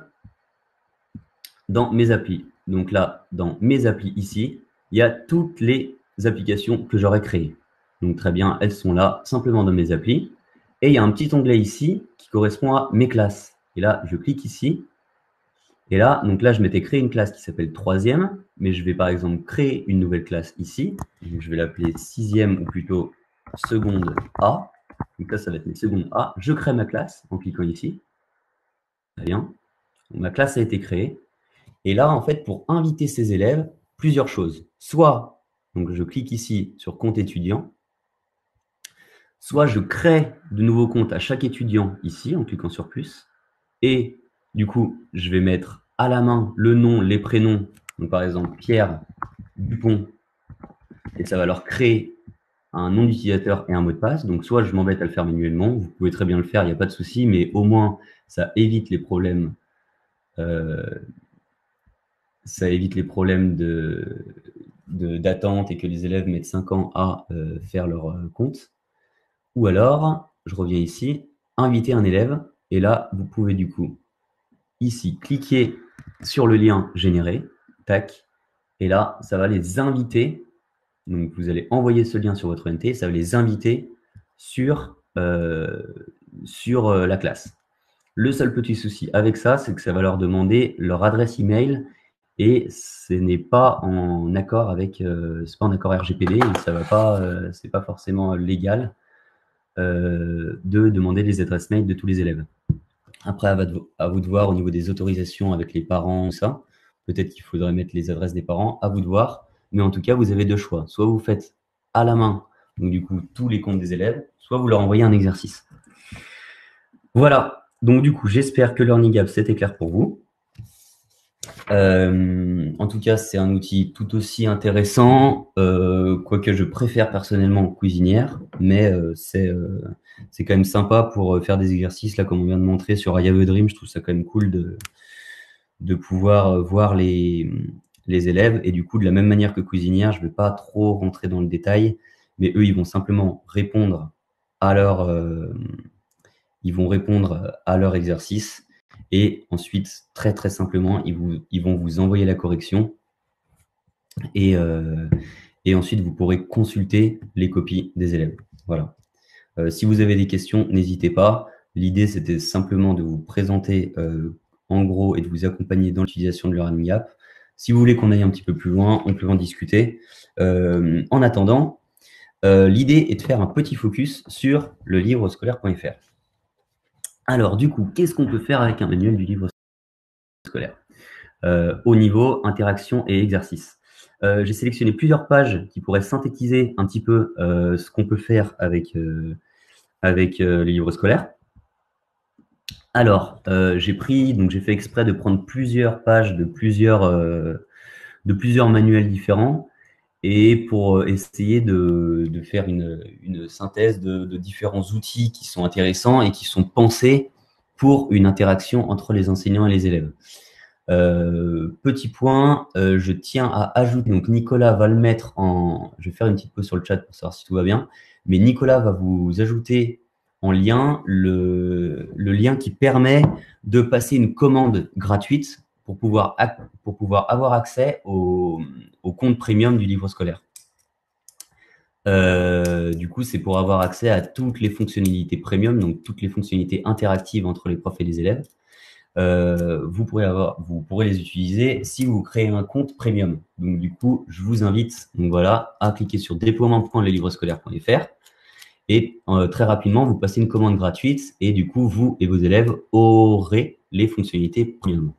dans mes applis. Donc là, dans mes applis ici, il y a toutes les applications que j'aurais créées. Donc très bien, elles sont là, simplement dans mes applis. Et il y a un petit onglet ici qui correspond à mes classes. Et là, je clique ici. Et là, donc là, je m'étais créé une classe qui s'appelle troisième, mais je vais par exemple créer une nouvelle classe ici. Donc, je vais l'appeler sixième ou plutôt seconde A. Donc là, ça va être mes secondes A. Je crée ma classe en cliquant ici. Très bien. Donc, ma classe a été créée. Et là, en fait, pour inviter ces élèves, plusieurs choses. Soit, donc je clique ici sur compte étudiant, soit je crée de nouveaux comptes à chaque étudiant ici en cliquant sur plus. Et du coup, je vais mettre à la main le nom, les prénoms. Donc par exemple, Pierre Dupont. Et ça va leur créer un nom d'utilisateur et un mot de passe. Donc soit je m'embête à le faire manuellement, vous pouvez très bien le faire, il n'y a pas de souci, mais au moins ça évite les problèmes. Euh, ça évite les problèmes de, de, d'attente et que les élèves mettent cinq ans à euh, faire leur euh, compte. Ou alors, je reviens ici, inviter un élève. Et là, vous pouvez du coup, ici, cliquer sur le lien généré. Tac. Et là, ça va les inviter. Donc, vous allez envoyer ce lien sur votre N T. Ça va les inviter sur, euh, sur euh, la classe. Le seul petit souci avec ça, c'est que ça va leur demander leur adresse email et ce n'est pas en accord avec, euh, c'est pas en accord R G P D et ça va pas, euh, c'est pas forcément légal euh, de demander les adresses mail de tous les élèves. Après, à vous, à vous de voir au niveau des autorisations avec les parents ou ça. Peut-être qu'il faudrait mettre les adresses des parents, à vous de voir. Mais en tout cas, vous avez deux choix. Soit vous faites à la main, donc du coup, tous les comptes des élèves, soit vous leur envoyez un exercice. Voilà. Donc du coup, j'espère que Learning App, c'était clair pour vous. Euh, en tout cas, c'est un outil tout aussi intéressant, euh, quoique je préfère personnellement Cuisinière, mais euh, c'est euh, c'est quand même sympa pour faire des exercices, là, comme on vient de montrer sur I Have a Dream. Je trouve ça quand même cool de, de pouvoir voir les, les élèves. Et du coup, de la même manière que Cuisinière, je ne vais pas trop rentrer dans le détail, mais eux, ils vont simplement répondre à leur, euh, ils vont répondre à leur exercice. Et ensuite, très très simplement, ils, vous, ils vont vous envoyer la correction. Et, euh, et ensuite, vous pourrez consulter les copies des élèves. Voilà. Euh, si vous avez des questions, n'hésitez pas. L'idée, c'était simplement de vous présenter euh, en gros et de vous accompagner dans l'utilisation de Learning App. Si vous voulez qu'on aille un petit peu plus loin, on peut en discuter. Euh, en attendant, euh, l'idée est de faire un petit focus sur le livre scolaire point F R. Alors, du coup, qu'est-ce qu'on peut faire avec un manuel du livre scolaire euh, au niveau interaction et exercice? euh, J'ai sélectionné plusieurs pages qui pourraient synthétiser un petit peu euh, ce qu'on peut faire avec, euh, avec euh, les livres scolaires. Alors, euh, j'ai pris, donc j'ai fait exprès de prendre plusieurs pages de plusieurs, euh, de plusieurs manuels différents et pour essayer de, de faire une, une synthèse de, de différents outils qui sont intéressants et qui sont pensés pour une interaction entre les enseignants et les élèves. Euh, petit point, euh, je tiens à ajouter, donc Nicolas va le mettre en, je vais faire une petite pause sur le chat pour savoir si tout va bien, mais Nicolas va vous ajouter en lien le, le lien qui permet de passer une commande gratuite pour pouvoir, pour pouvoir avoir accès au, au compte premium du livre scolaire. Euh, du coup, c'est pour avoir accès à toutes les fonctionnalités premium, donc toutes les fonctionnalités interactives entre les profs et les élèves. euh, vous, pourrez avoir, vous pourrez les utiliser si vous créez un compte premium. Donc, du coup, je vous invite donc voilà, à cliquer sur déploiement point les livres scolaires point F R et euh, très rapidement, vous passez une commande gratuite et du coup, vous et vos élèves aurez les fonctionnalités premium.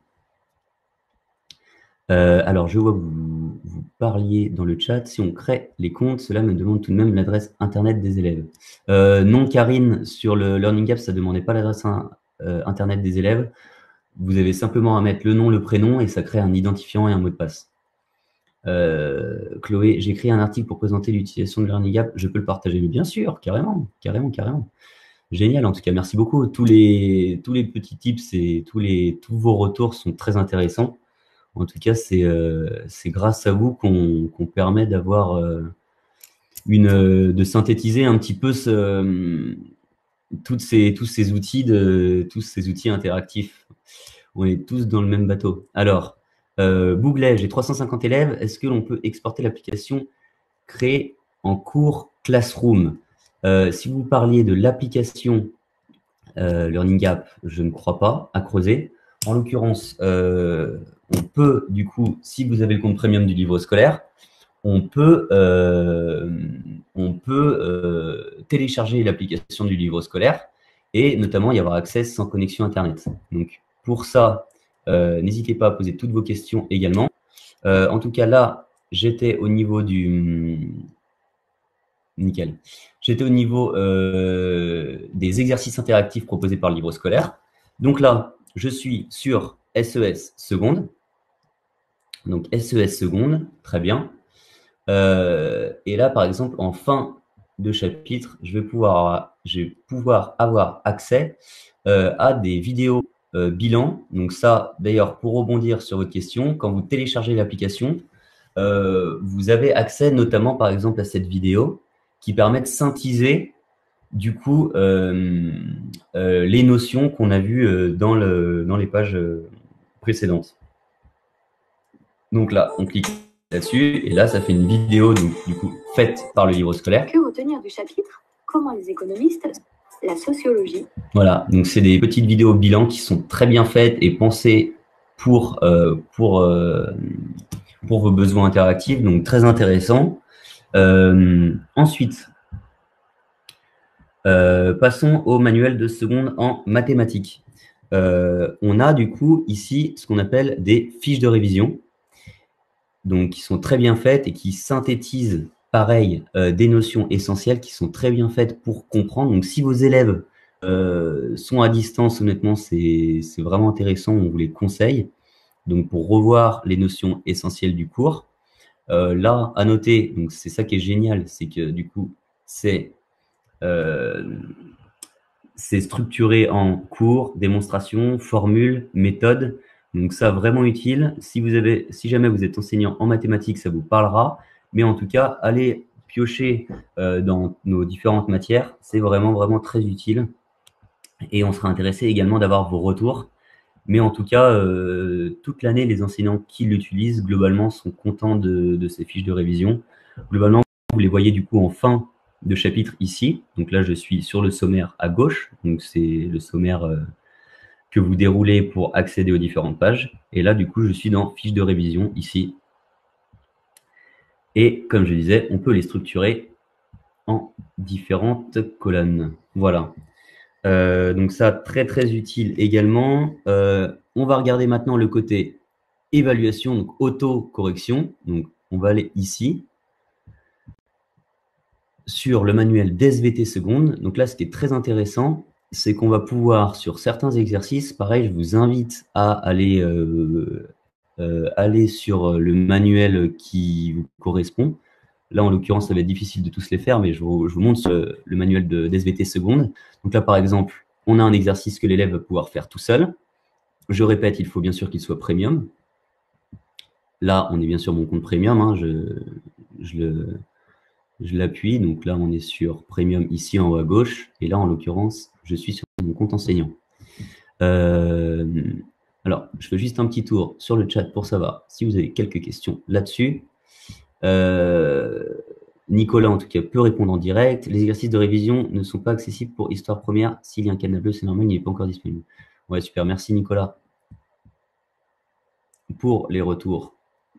Euh, alors, je vois que vous, vous parliez dans le chat. Si on crée les comptes, cela me demande tout de même l'adresse Internet des élèves. Euh, non, Karine, sur le Learning App, ça ne demandait pas l'adresse euh, Internet des élèves. Vous avez simplement à mettre le nom, le prénom et ça crée un identifiant et un mot de passe. Euh, Chloé, j'ai écrit un article pour présenter l'utilisation de Learning App. Je peux le partager, mais bien sûr, carrément, carrément, carrément. Génial, en tout cas, merci beaucoup. Tous les, tous les petits tips et tous, les, tous vos retours sont très intéressants. En tout cas, c'est euh, c'est grâce à vous qu'on qu'on permet d'avoir euh, une euh, de synthétiser un petit peu ce, euh, toutes ces, tous ces outils de tous ces outils interactifs. On est tous dans le même bateau. Alors, euh, Bouglet, j'ai trois cent cinquante élèves. Est-ce que l'on peut exporter l'application créée en cours Classroom? euh, Si vous parliez de l'application euh, Learning App, je ne crois pas, à creuser. En l'occurrence, euh, on peut, du coup, si vous avez le compte premium du livre scolaire, on peut, euh, on peut euh, télécharger l'application du livre scolaire et notamment y avoir accès sans connexion Internet. Donc, pour ça, euh, n'hésitez pas à poser toutes vos questions également. Euh, en tout cas, là, j'étais au niveau du... Nickel. J'étais au niveau euh, des exercices interactifs proposés par le livre scolaire. Donc là, je suis sur S E S seconde. Donc S E S seconde, très bien. Euh, et là, par exemple, en fin de chapitre, je vais pouvoir, je vais pouvoir avoir accès euh, à des vidéos euh, bilan. Donc ça, d'ailleurs, pour rebondir sur votre question, quand vous téléchargez l'application, euh, vous avez accès notamment, par exemple, à cette vidéo qui permet de synthétiser du coup euh, euh, les notions qu'on a vues euh, dans, le, dans les pages euh, précédentes. Donc là, on clique là-dessus et là, ça fait une vidéo donc, du coup faite par le livre scolaire. Que retenir du chapitre? Comment les économistes, la sociologie. Voilà, donc c'est des petites vidéos bilan qui sont très bien faites et pensées pour, euh, pour, euh, pour vos besoins interactifs, donc très intéressant. Euh, ensuite, euh, passons au manuel de seconde en mathématiques. Euh, on a du coup ici ce qu'on appelle des fiches de révision, donc qui sont très bien faites et qui synthétisent pareil euh, des notions essentielles qui sont très bien faites pour comprendre. Donc si vos élèves euh, sont à distance, honnêtement, c'est c'est vraiment intéressant, on vous les conseille. Donc pour revoir les notions essentielles du cours. Euh, là, à noter, donc c'est ça qui est génial, c'est que du coup, c'est euh, c'est structuré en cours, démonstration, formule, méthode. Donc ça, vraiment utile. Si vous avez, si jamais vous êtes enseignant en mathématiques, ça vous parlera. Mais en tout cas, allez piocher euh, dans nos différentes matières. C'est vraiment, vraiment très utile. Et on sera intéressé également d'avoir vos retours. Mais en tout cas, euh, toute l'année, les enseignants qui l'utilisent, globalement, sont contents de, de ces fiches de révision. Globalement, vous les voyez du coup en fin de chapitre ici. Donc là, je suis sur le sommaire à gauche. Donc c'est le sommaire euh, que vous déroulez pour accéder aux différentes pages. Et là, du coup, je suis dans fiche de révision ici. Et comme je disais, on peut les structurer en différentes colonnes. Voilà. Euh, donc ça, très très utile également. Euh, on va regarder maintenant le côté évaluation, donc auto-correction. Donc on va aller ici sur le manuel d'S V T seconde. Donc là, ce qui est très intéressant, c'est qu'on va pouvoir, sur certains exercices, pareil, je vous invite à aller, euh, euh, aller sur le manuel qui vous correspond. Là, en l'occurrence, ça va être difficile de tous les faire, mais je vous, je vous montre ce, le manuel de d'S V T seconde. Donc là, par exemple, on a un exercice que l'élève va pouvoir faire tout seul. Je répète, il faut bien sûr qu'il soit premium. Là, on est bien sur mon compte premium. Hein, je, je le, je l'appuie. Donc là, on est sur premium ici en haut à gauche. Et là, en l'occurrence, je suis sur mon compte enseignant. Euh, alors, je fais juste un petit tour sur le chat pour savoir si vous avez quelques questions là-dessus. Euh, Nicolas, en tout cas, peut répondre en direct. Les exercices de révision ne sont pas accessibles pour Histoire première. S'il y a un canal bleu, c'est normal, il n'est pas encore disponible. Ouais, super. Merci, Nicolas. pour les retours,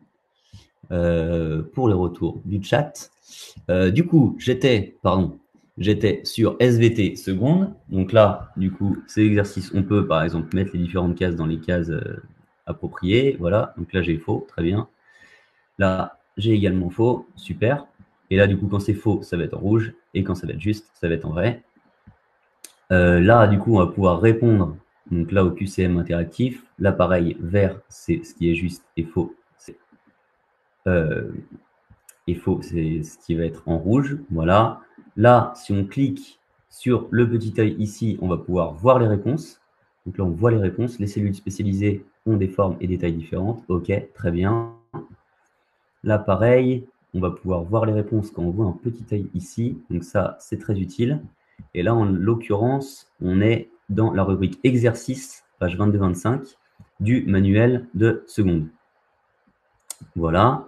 euh, pour les retours du chat. Euh, du coup, j'étais, pardon, j'étais sur S V T seconde. Donc là, du coup, ces exercices, on peut par exemple mettre les différentes cases dans les cases euh, appropriées. Voilà, donc là j'ai faux, très bien. Là, j'ai également faux, super. Et là, du coup, quand c'est faux, ça va être en rouge. Et quand ça va être juste, ça va être en vrai. Euh, là, du coup, on va pouvoir répondre donc là au Q C M interactif. Là, pareil, vert, c'est ce qui est juste et faux, c'est euh, et faux, c'est ce qui va être en rouge. Voilà. Là, si on clique sur le petit œil ici, on va pouvoir voir les réponses. Donc là, on voit les réponses. Les cellules spécialisées ont des formes et des tailles différentes. OK, très bien. Là, pareil, on va pouvoir voir les réponses quand on voit un petit œil ici. Donc ça, c'est très utile. Et là, en l'occurrence, on est dans la rubrique exercice, page vingt-deux vingt-cinq, du manuel de seconde. Voilà.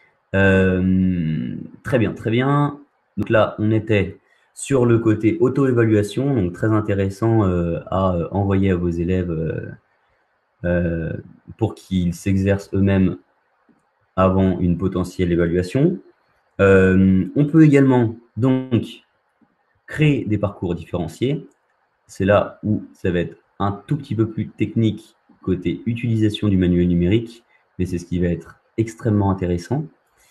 Euh, très bien, très bien. Donc là, on était sur le côté auto-évaluation, donc très intéressant euh, à euh, envoyer à vos élèves euh, euh, pour qu'ils s'exercent eux-mêmes avant une potentielle évaluation. Euh, on peut également donc créer des parcours différenciés. C'est là où ça va être un tout petit peu plus technique côté utilisation du manuel numérique, mais c'est ce qui va être extrêmement intéressant.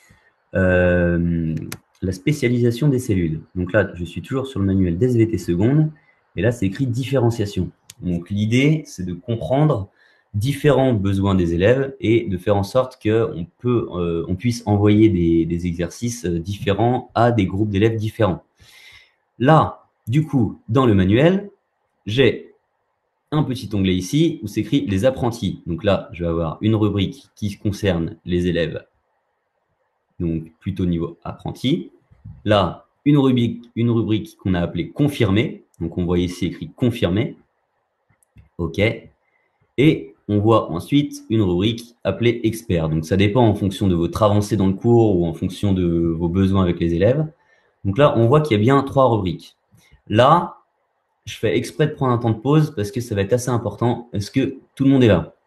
Euh, la spécialisation des cellules. Donc là, je suis toujours sur le manuel d'S V T seconde, et là, c'est écrit différenciation. Donc l'idée, c'est de comprendre différents besoins des élèves et de faire en sorte qu'on peut, euh, on puisse envoyer des, des exercices différents à des groupes d'élèves différents. Là, du coup, dans le manuel, j'ai un petit onglet ici où s'écrit les apprentis. Donc là, je vais avoir une rubrique qui concerne les élèves, donc plutôt niveau apprenti. Là, une rubrique, une rubrique qu'on a appelée confirmé. Donc on voit ici écrit confirmé. OK. Et on voit ensuite une rubrique appelée expert. Donc ça dépend en fonction de votre avancée dans le cours ou en fonction de vos besoins avec les élèves. Donc là, on voit qu'il y a bien trois rubriques. Là, je fais exprès de prendre un temps de pause parce que ça va être assez important. Est-ce que tout le monde est là?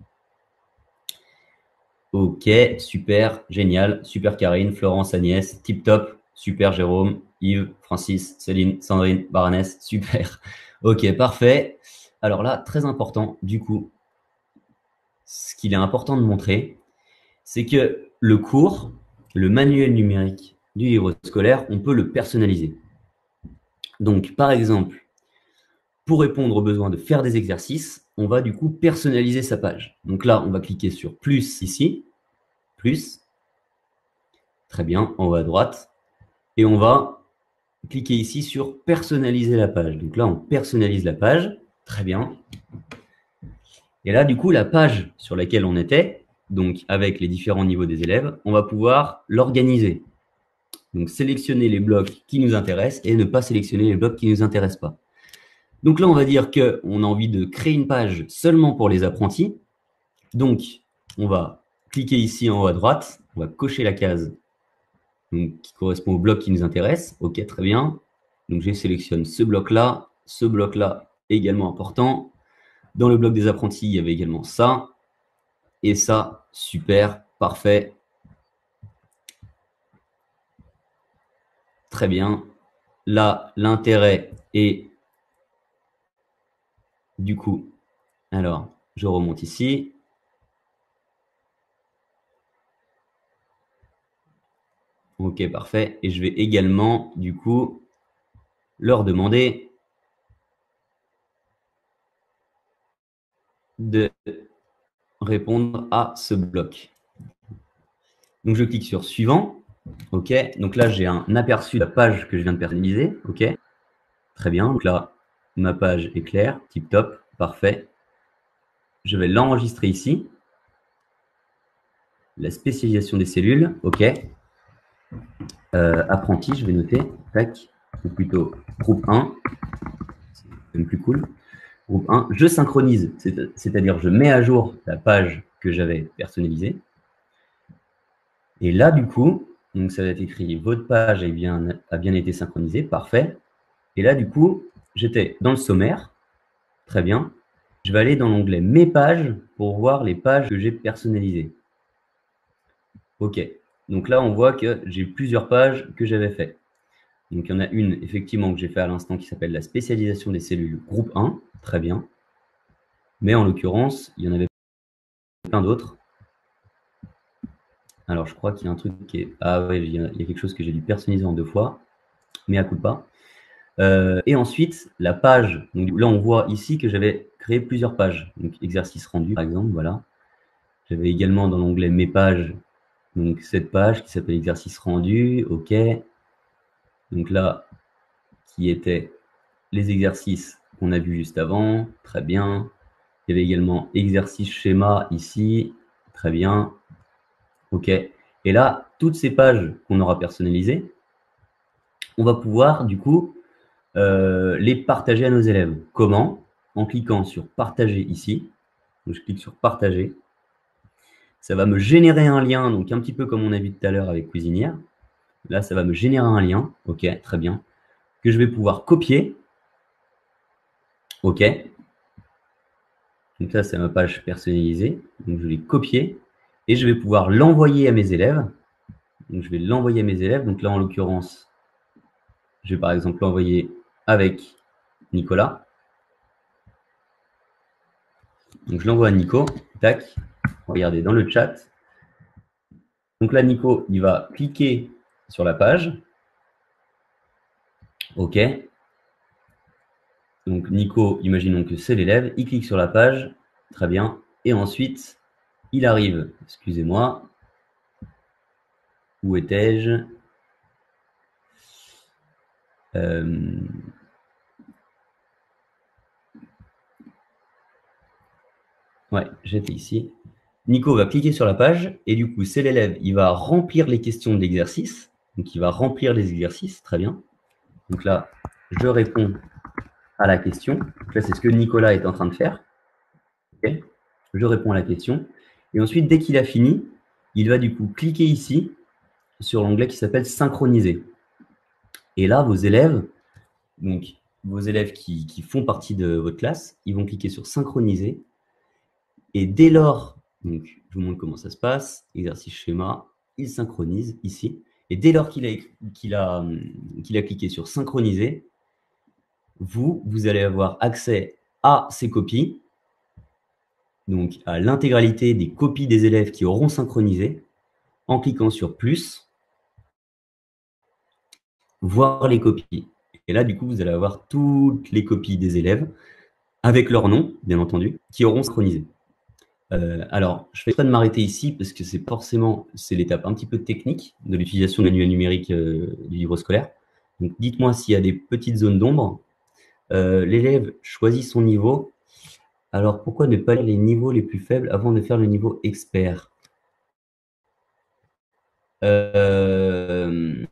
Ok, super, génial, super Karine, Florence, Agnès, tip top, super Jérôme, Yves, Francis, Céline, Sandrine, Baranès, super. Ok, parfait. Alors là, très important, du coup, ce qu'il est important de montrer, c'est que le cours, le manuel numérique du livre scolaire, on peut le personnaliser. Donc, par exemple, pour répondre aux besoins de faire des exercices, on va du coup personnaliser sa page. Donc là, on va cliquer sur plus ici, plus, très bien, en haut à droite, et on va cliquer ici sur personnaliser la page. Donc là, on personnalise la page, très bien. Et là, du coup, la page sur laquelle on était, donc avec les différents niveaux des élèves, on va pouvoir l'organiser. Donc sélectionner les blocs qui nous intéressent et ne pas sélectionner les blocs qui ne nous intéressent pas. Donc là, on va dire qu'on a envie de créer une page seulement pour les apprentis. Donc, on va cliquer ici en haut à droite, on va cocher la case donc, qui correspond au bloc qui nous intéresse. OK, très bien. Donc, je sélectionne ce bloc-là, ce bloc-là également important. Dans le bloc des apprentis, il y avait également ça. Et ça, super, parfait. Très bien. Là, l'intérêt est du coup, alors, je remonte ici. OK, parfait. Et je vais également, du coup, leur demander de répondre à ce bloc. Donc, je clique sur suivant. OK. Donc là, j'ai un aperçu de la page que je viens de personnaliser. OK. Très bien. Donc là, ma page est claire. Tip top. Parfait. Je vais l'enregistrer ici. La spécialisation des cellules. OK. Euh, apprenti, je vais noter. Tac. Ou plutôt groupe un. C'est même plus cool. Groupe un. Je synchronise. C'est-à-dire, je mets à jour la page que j'avais personnalisée. Et là, du coup, donc ça va être écrit « Votre page a bien, a bien été synchronisée ». Parfait. Et là, du coup, j'étais dans le sommaire. Très bien. je vais aller dans l'onglet Mes pages pour voir les pages que j'ai personnalisées. OK. Donc là, on voit que j'ai plusieurs pages que j'avais faites. Donc, il y en a une, effectivement, que j'ai fait à l'instant qui s'appelle la spécialisation des cellules groupe un. Très bien. Mais en l'occurrence, il y en avait plein d'autres. Alors, je crois qu'il y a un truc qui est… Ah ouais, il y a, il y a quelque chose que j'ai dû personnaliser en deux fois. Mais à coup pas. Euh, et ensuite, la page. Donc là, on voit ici que j'avais créé plusieurs pages. Donc, exercice rendu, par exemple, voilà. J'avais également dans l'onglet Mes pages, donc cette page qui s'appelle exercice rendu. OK. Donc là, qui était les exercices qu'on a vus juste avant. Très bien. Il y avait également exercice schéma ici. Très bien. OK. Et là, toutes ces pages qu'on aura personnalisées, on va pouvoir, du coup, euh, les partager à nos élèves. Comment? En cliquant sur partager ici. Donc, je clique sur partager. Ça va me générer un lien, donc un petit peu comme on a vu tout à l'heure avec Cuisinière. Là, ça va me générer un lien. OK, très bien. Que je vais pouvoir copier. OK. Donc là, c'est ma page personnalisée. Donc, je vais copier et je vais pouvoir l'envoyer à mes élèves. Donc, je vais l'envoyer à mes élèves. Donc là, en l'occurrence, je vais par exemple l'envoyer avec Nicolas. Donc, je l'envoie à Nico. Tac. Regardez dans le chat. Donc là, Nico, il va cliquer sur la page. OK. Donc, Nico, imaginons que c'est l'élève. Il clique sur la page. Très bien. Et ensuite, il arrive. Excusez-moi. Où étais-je? euh... Ouais, j'étais ici. Nico va cliquer sur la page et du coup, c'est l'élève. Il va remplir les questions de l'exercice. Donc, il va remplir les exercices. Très bien. Donc là, je réponds à la question. Donc là, c'est ce que Nicolas est en train de faire. Okay. Je réponds à la question. Et ensuite, dès qu'il a fini, il va du coup cliquer ici sur l'onglet qui s'appelle synchroniser. Et là, vos élèves, donc vos élèves qui, qui font partie de votre classe, ils vont cliquer sur synchroniser. Et dès lors, donc je vous montre comment ça se passe, exercice schéma, il synchronise ici. Et dès lors qu'il a, qu'il a, qu'il a cliqué sur synchroniser, vous, vous allez avoir accès à ces copies, donc à l'intégralité des copies des élèves qui auront synchronisé, en cliquant sur plus, voir les copies. Et là, du coup, vous allez avoir toutes les copies des élèves, avec leur nom, bien entendu, qui auront synchronisé. Euh, alors, je fais exprès de m'arrêter ici parce que c'est forcément, c'est l'étape un petit peu technique de l'utilisation de manuel numérique euh, du livre scolaire. Donc, dites-moi s'il y a des petites zones d'ombre. Euh, L'élève choisit son niveau. Alors, pourquoi ne pas lire les niveaux les plus faibles avant de faire le niveau expert? euh...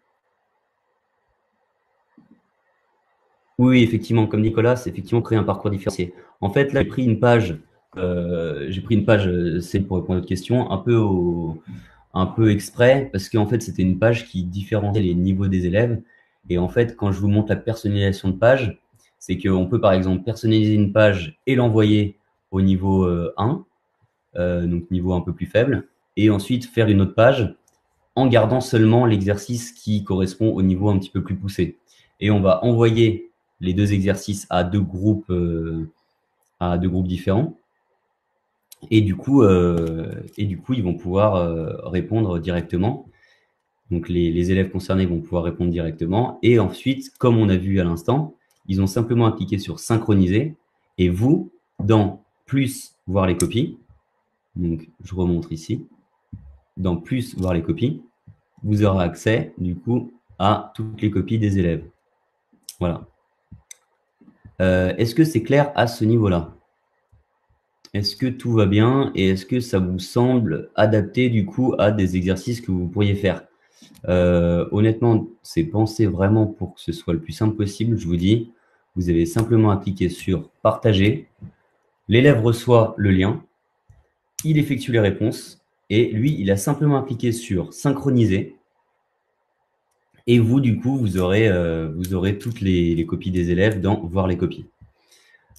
Oui, effectivement, comme Nicolas, c'est effectivement créer un parcours différencié. En fait, là, j'ai pris une page, euh, j'ai pris une page, c'est pour répondre à votre question, un peu au, un peu exprès, parce qu'en fait, c'était une page qui différenciait les niveaux des élèves. Et en fait, quand je vous montre la personnalisation de page, c'est qu'on peut par exemple personnaliser une page et l'envoyer au niveau euh, un, euh, donc niveau un peu plus faible, et ensuite faire une autre page en gardant seulement l'exercice qui correspond au niveau un petit peu plus poussé. Et on va envoyer les deux exercices à deux groupes, euh, à deux groupes différents. Et du coup, euh, et du coup, ils vont pouvoir euh, répondre directement. Donc, les, les élèves concernés vont pouvoir répondre directement. Et ensuite, comme on a vu à l'instant, ils ont simplement à cliquer sur synchroniser. Et vous, dans plus voir les copies, donc je remontre ici, dans plus voir les copies, vous aurez accès du coup à toutes les copies des élèves. Voilà. Euh, est-ce que c'est clair à ce niveau-là? Est-ce que tout va bien et est-ce que ça vous semble adapté du coup à des exercices que vous pourriez faire? euh, Honnêtement, c'est pensé vraiment pour que ce soit le plus simple possible. Je vous dis, vous avez simplement à cliquer sur partager. L'élève reçoit le lien, il effectue les réponses et lui, il a simplement à cliquer sur synchroniser. Et vous, du coup, vous aurez, euh, vous aurez toutes les, les copies des élèves dans voir les copies.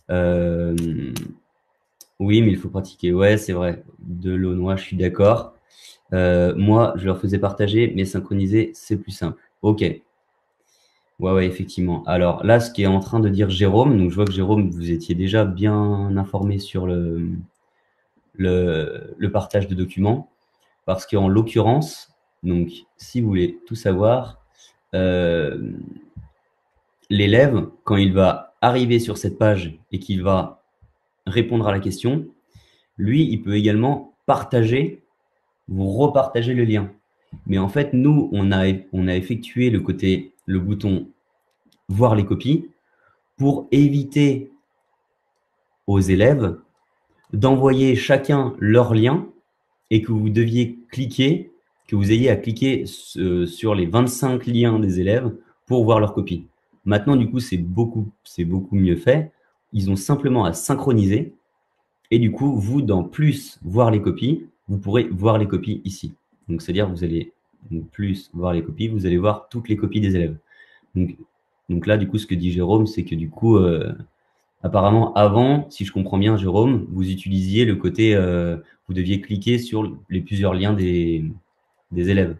Euh, oui, mais il faut pratiquer. Ouais, c'est vrai. De l'Aunois, je suis d'accord. Euh, moi, je leur faisais partager, mais synchroniser, c'est plus simple. Ok. Ouais, ouais, effectivement. Alors là, ce qui est en train de dire Jérôme, donc je vois que Jérôme, vous étiez déjà bien informé sur le, le, le partage de documents, parce qu'en l'occurrence, donc si vous voulez tout savoir, euh, l'élève, quand il va arriver sur cette page et qu'il va répondre à la question, lui, il peut également partager, vous repartager le lien. Mais en fait, nous, on a, on a effectué le côté, le bouton voir les copies pour éviter aux élèves d'envoyer chacun leur lien et que vous deviez cliquer, que vous ayez à cliquer sur les vingt-cinq liens des élèves pour voir leur copie. Maintenant, du coup, c'est beaucoup, c'est beaucoup mieux fait. Ils ont simplement à synchroniser et du coup, vous, dans plus voir les copies, vous pourrez voir les copies ici. Donc, c'est-à-dire vous allez donc, plus voir les copies, vous allez voir toutes les copies des élèves. Donc, donc là, du coup, ce que dit Jérôme, c'est que du coup, euh, apparemment, avant, si je comprends bien, Jérôme, vous utilisiez le côté, euh, vous deviez cliquer sur les plusieurs liens des, des élèves.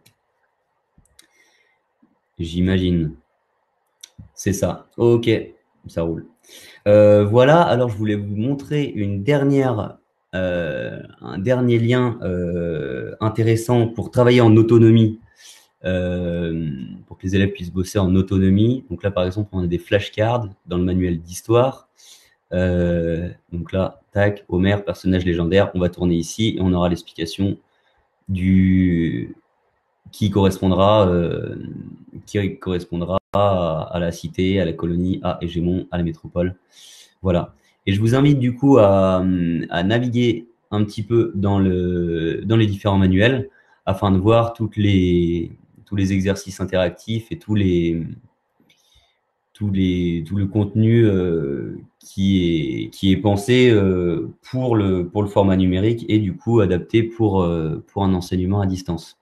J'imagine. C'est ça. Ok, ça roule. Euh, voilà, alors je voulais vous montrer une dernière, euh, un dernier lien euh, intéressant pour travailler en autonomie, euh, pour que les élèves puissent bosser en autonomie. Donc là, par exemple, on a des flashcards dans le manuel d'histoire. Euh, donc là, tac, Homer, personnage légendaire, on va tourner ici et on aura l'explication du qui correspondra, euh, qui correspondra à, à la cité, à la colonie, à Hégémon, à la métropole. Voilà. Et je vous invite du coup à, à naviguer un petit peu dans, le, dans les différents manuels afin de voir toutes les, tous les exercices interactifs et tous les, tous les, tout le contenu euh, qui, est, qui est pensé euh, pour, le, pour le format numérique et du coup adapté pour, euh, pour un enseignement à distance.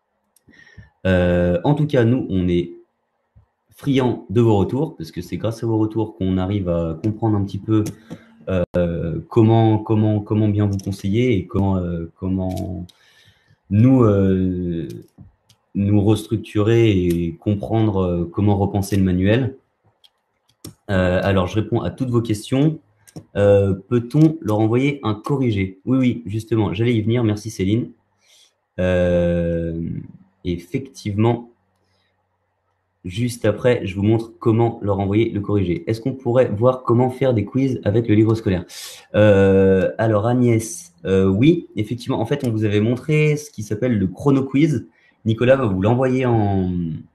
Euh, en tout cas, nous, on est friands de vos retours parce que c'est grâce à vos retours qu'on arrive à comprendre un petit peu euh, comment, comment, comment bien vous conseiller et comment, euh, comment nous, euh, nous restructurer et comprendre euh, comment repenser le manuel. Euh, alors, je réponds à toutes vos questions. Euh, peut-on leur envoyer un corrigé? Oui, oui, justement, j'allais y venir. Merci Céline. Euh, effectivement, juste après, je vous montre comment leur envoyer le corrigé. Est-ce qu'on pourrait voir comment faire des quiz avec le livre scolaire? euh, Alors Agnès, euh, oui, effectivement. En fait, on vous avait montré ce qui s'appelle le chrono quiz. Nicolas va vous l'envoyer en...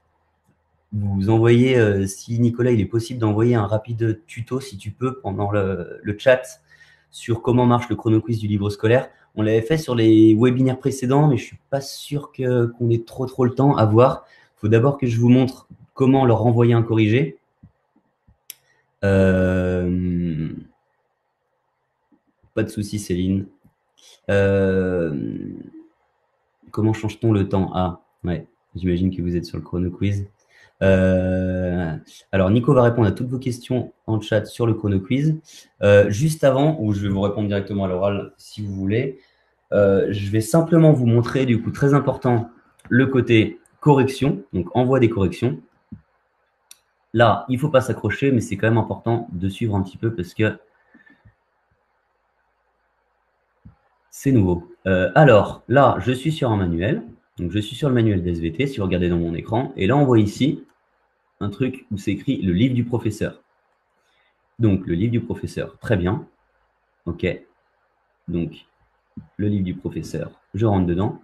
Vous envoyez, euh, si Nicolas, il est possible d'envoyer un rapide tuto, si tu peux, pendant le, le chat sur comment marche le chrono quiz du livre scolaire. On l'avait fait sur les webinaires précédents, mais je suis pas sûr que, qu'on ait trop trop le temps à voir. Il faut d'abord que je vous montre comment leur envoyer un corrigé. Euh, pas de souci, Céline. Euh, comment change-t-on le temps? Ah, ouais, j'imagine que vous êtes sur le chrono quiz. Euh, alors, Nico va répondre à toutes vos questions en chat sur le chrono quiz. Euh, juste avant, où je vais vous répondre directement à l'oral si vous voulez, euh, je vais simplement vous montrer, du coup, très important, le côté correction, donc envoi des corrections. Là, il ne faut pas s'accrocher, mais c'est quand même important de suivre un petit peu parce que c'est nouveau. Euh, alors, là, je suis sur un manuel. Donc, je suis sur le manuel d'S V T, si vous regardez dans mon écran. Et là, on voit ici un truc où c'est écrit le livre du professeur. Donc, le livre du professeur, très bien. OK. Donc, le livre du professeur, je rentre dedans.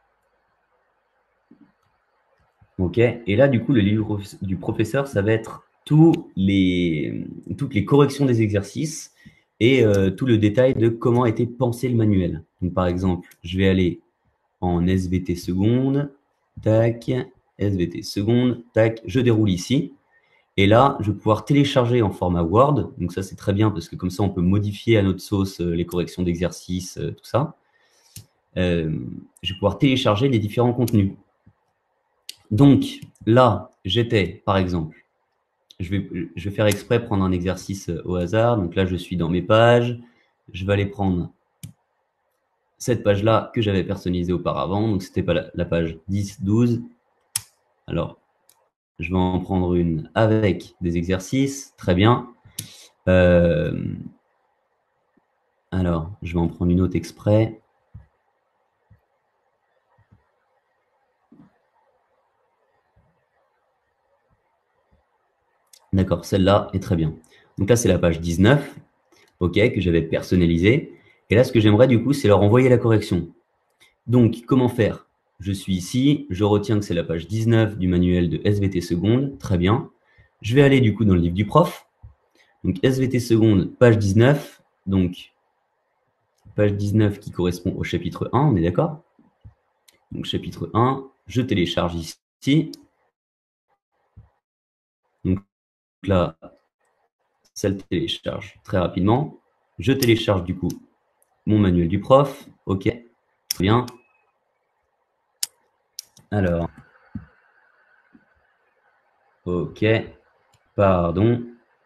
OK. Et là, du coup, le livre du professeur, ça va être tous les, toutes les corrections des exercices et euh, tout le détail de comment a été pensé le manuel. Donc, par exemple, je vais aller en S V T seconde, tac, S V T seconde, tac, je déroule ici. Et là, je vais pouvoir télécharger en format Word. Donc ça, c'est très bien parce que comme ça, on peut modifier à notre sauce euh, les corrections d'exercices, euh, tout ça. Euh, je vais pouvoir télécharger les différents contenus. Donc là, j'étais, par exemple, je vais, je vais faire exprès prendre un exercice au hasard. Donc là, je suis dans mes pages. Je vais aller prendre cette page-là que j'avais personnalisée auparavant. Donc, c'était pas la, la page dix, douze. Alors, je vais en prendre une avec des exercices. Très bien. Euh, alors, je vais en prendre une autre exprès. D'accord, celle-là est très bien. Donc là, c'est la page dix-neuf, OK, que j'avais personnalisée. Et là, ce que j'aimerais du coup, c'est leur envoyer la correction. Donc, comment faire? Je suis ici, je retiens que c'est la page dix-neuf du manuel de S V T seconde, très bien. Je vais aller du coup dans le livre du prof. Donc, S V T seconde, page dix-neuf. Donc, page dix-neuf qui correspond au chapitre un, on est d'accord? Donc, chapitre un, je télécharge ici. Donc là, ça le télécharge très rapidement. Je télécharge du coup mon manuel du prof. OK, très bien. Alors, OK, pardon.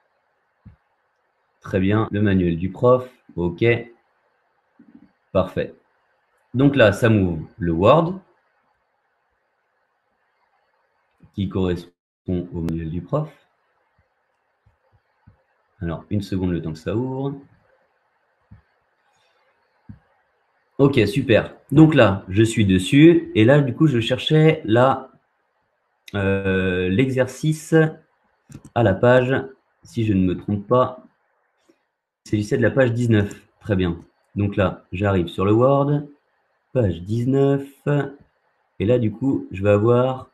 Très bien, le manuel du prof. OK, parfait. Donc là, ça m'ouvre le Word qui correspond au manuel du prof. Alors, une seconde, le temps que ça ouvre. OK, super. Donc là, je suis dessus. Et là, du coup, je cherchais là euh, l'exercice à la page, si je ne me trompe pas, il s'agissait de la page dix-neuf. Très bien. Donc là, j'arrive sur le Word, page dix-neuf. Et là, du coup, je vais avoir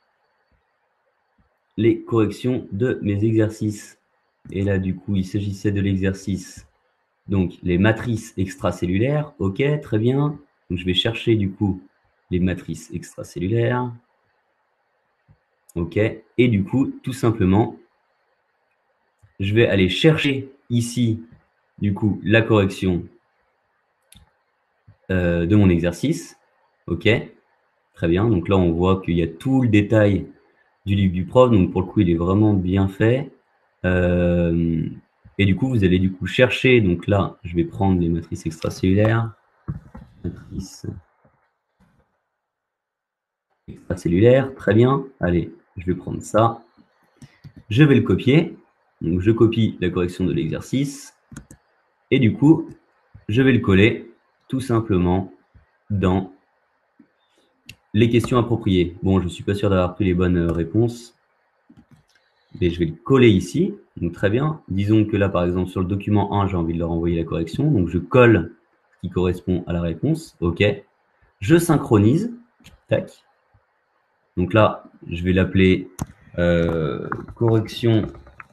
les corrections de mes exercices. Et là, du coup, il s'agissait de l'exercice. Donc, les matrices extracellulaires. OK, très bien. Donc, je vais chercher, du coup, les matrices extracellulaires. OK. Et du coup, tout simplement, je vais aller chercher ici, du coup, la correction euh, de mon exercice. OK. Très bien. Donc là, on voit qu'il y a tout le détail du livre du prof. Donc, pour le coup, il est vraiment bien fait. Euh, et du coup, vous allez du coup chercher. Donc là, je vais prendre les matrices extracellulaires. Matrices extracellulaires. Très bien. Allez, je vais prendre ça. Je vais le copier. Donc, je copie la correction de l'exercice. Et du coup, je vais le coller tout simplement dans les questions appropriées. Bon, je ne suis pas sûr d'avoir pris les bonnes réponses. Et je vais le coller ici. Donc, très bien. Disons que là, par exemple, sur le document un, j'ai envie de leur envoyer la correction. Donc, je colle ce qui correspond à la réponse. OK. Je synchronise. Tac. Donc là, je vais l'appeler euh, correction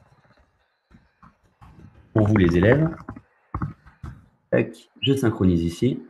pour vous les élèves. Tac. Je synchronise ici.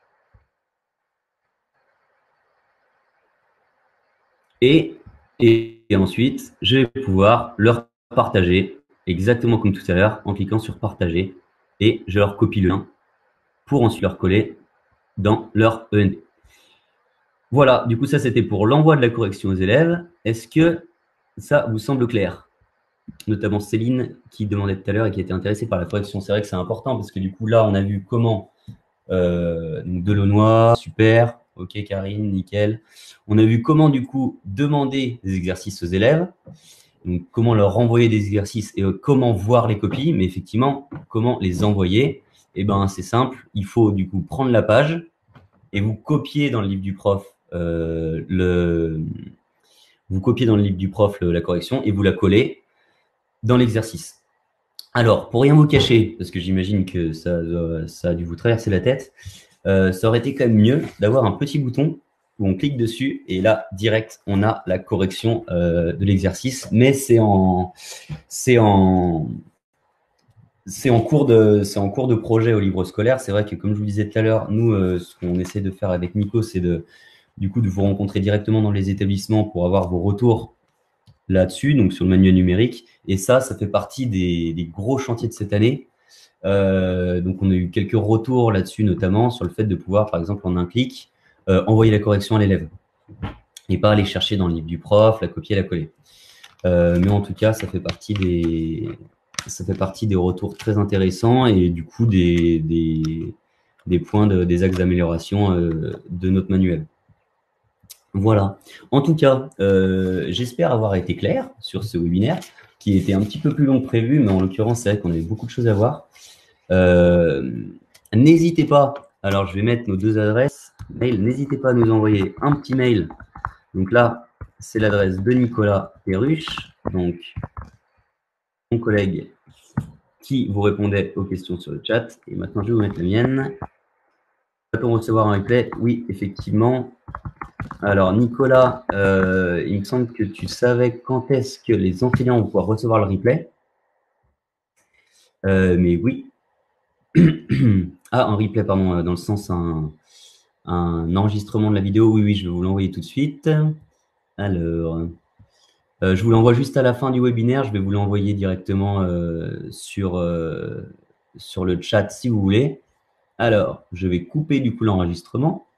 Et, et, et ensuite, je vais pouvoir leur partager exactement comme tout à l'heure en cliquant sur partager. Et je leur copie le lien pour ensuite leur coller dans leur E N D. Voilà, du coup, ça, c'était pour l'envoi de la correction aux élèves. Est-ce que ça vous semble clair? Notamment Céline, qui demandait tout à l'heure et qui était intéressée par la correction. C'est vrai que c'est important parce que du coup, là, on a vu comment euh, Delaunoy, super, ok, Karine, nickel. On a vu comment, du coup, demander des exercices aux élèves, donc comment leur renvoyer des exercices et euh, comment voir les copies, mais effectivement, comment les envoyer. Eh ben, c'est simple, il faut du coup prendre la page et vous copier dans le livre du prof euh, le, vous copiez dans le livre du prof le, la correction et vous la collez dans l'exercice. Alors, pour rien vous cacher, parce que j'imagine que ça, ça a dû vous traverser la tête, euh, ça aurait été quand même mieux d'avoir un petit bouton où on clique dessus et là, direct, on a la correction euh, de l'exercice, mais c'est en, c'est en, c'est en cours de, c'est en cours de projet au livre scolaire. C'est vrai que, comme je vous disais tout à l'heure, nous, euh, ce qu'on essaie de faire avec Nico, c'est de, du coup, de vous rencontrer directement dans les établissements pour avoir vos retours là-dessus, donc sur le manuel numérique. Et ça, ça fait partie des, des gros chantiers de cette année. Euh, donc, on a eu quelques retours là-dessus, notamment sur le fait de pouvoir, par exemple, en un clic, euh, envoyer la correction à l'élève et pas aller chercher dans le livre du prof, la copier, la coller. Euh, mais en tout cas, ça fait partie des, ça fait partie des retours très intéressants et du coup des, des, des points, de, des axes d'amélioration euh, de notre manuel. Voilà. En tout cas, euh, j'espère avoir été clair sur ce webinaire qui était un petit peu plus long que prévu, mais en l'occurrence, c'est vrai qu'on avait beaucoup de choses à voir. Euh, n'hésitez pas, alors je vais mettre nos deux adresses mail, n'hésitez pas à nous envoyer un petit mail. Donc là, c'est l'adresse de Nicolas Perruche, donc mon collègue qui vous répondait aux questions sur le chat. Et maintenant, je vais vous mettre la mienne. Va-t-on recevoir un replay? Oui, effectivement. Alors, Nicolas, euh, il me semble que tu savais quand est-ce que les enseignants vont pouvoir recevoir le replay. Euh, mais oui. Ah, un replay, pardon, dans le sens un, un enregistrement de la vidéo. Oui, oui, je vais vous l'envoyer tout de suite. Alors, euh, je vous l'envoie juste à la fin du webinaire. Je vais vous l'envoyer directement euh, sur, euh, sur le chat si vous voulez. Alors, je vais couper du coup l'enregistrement.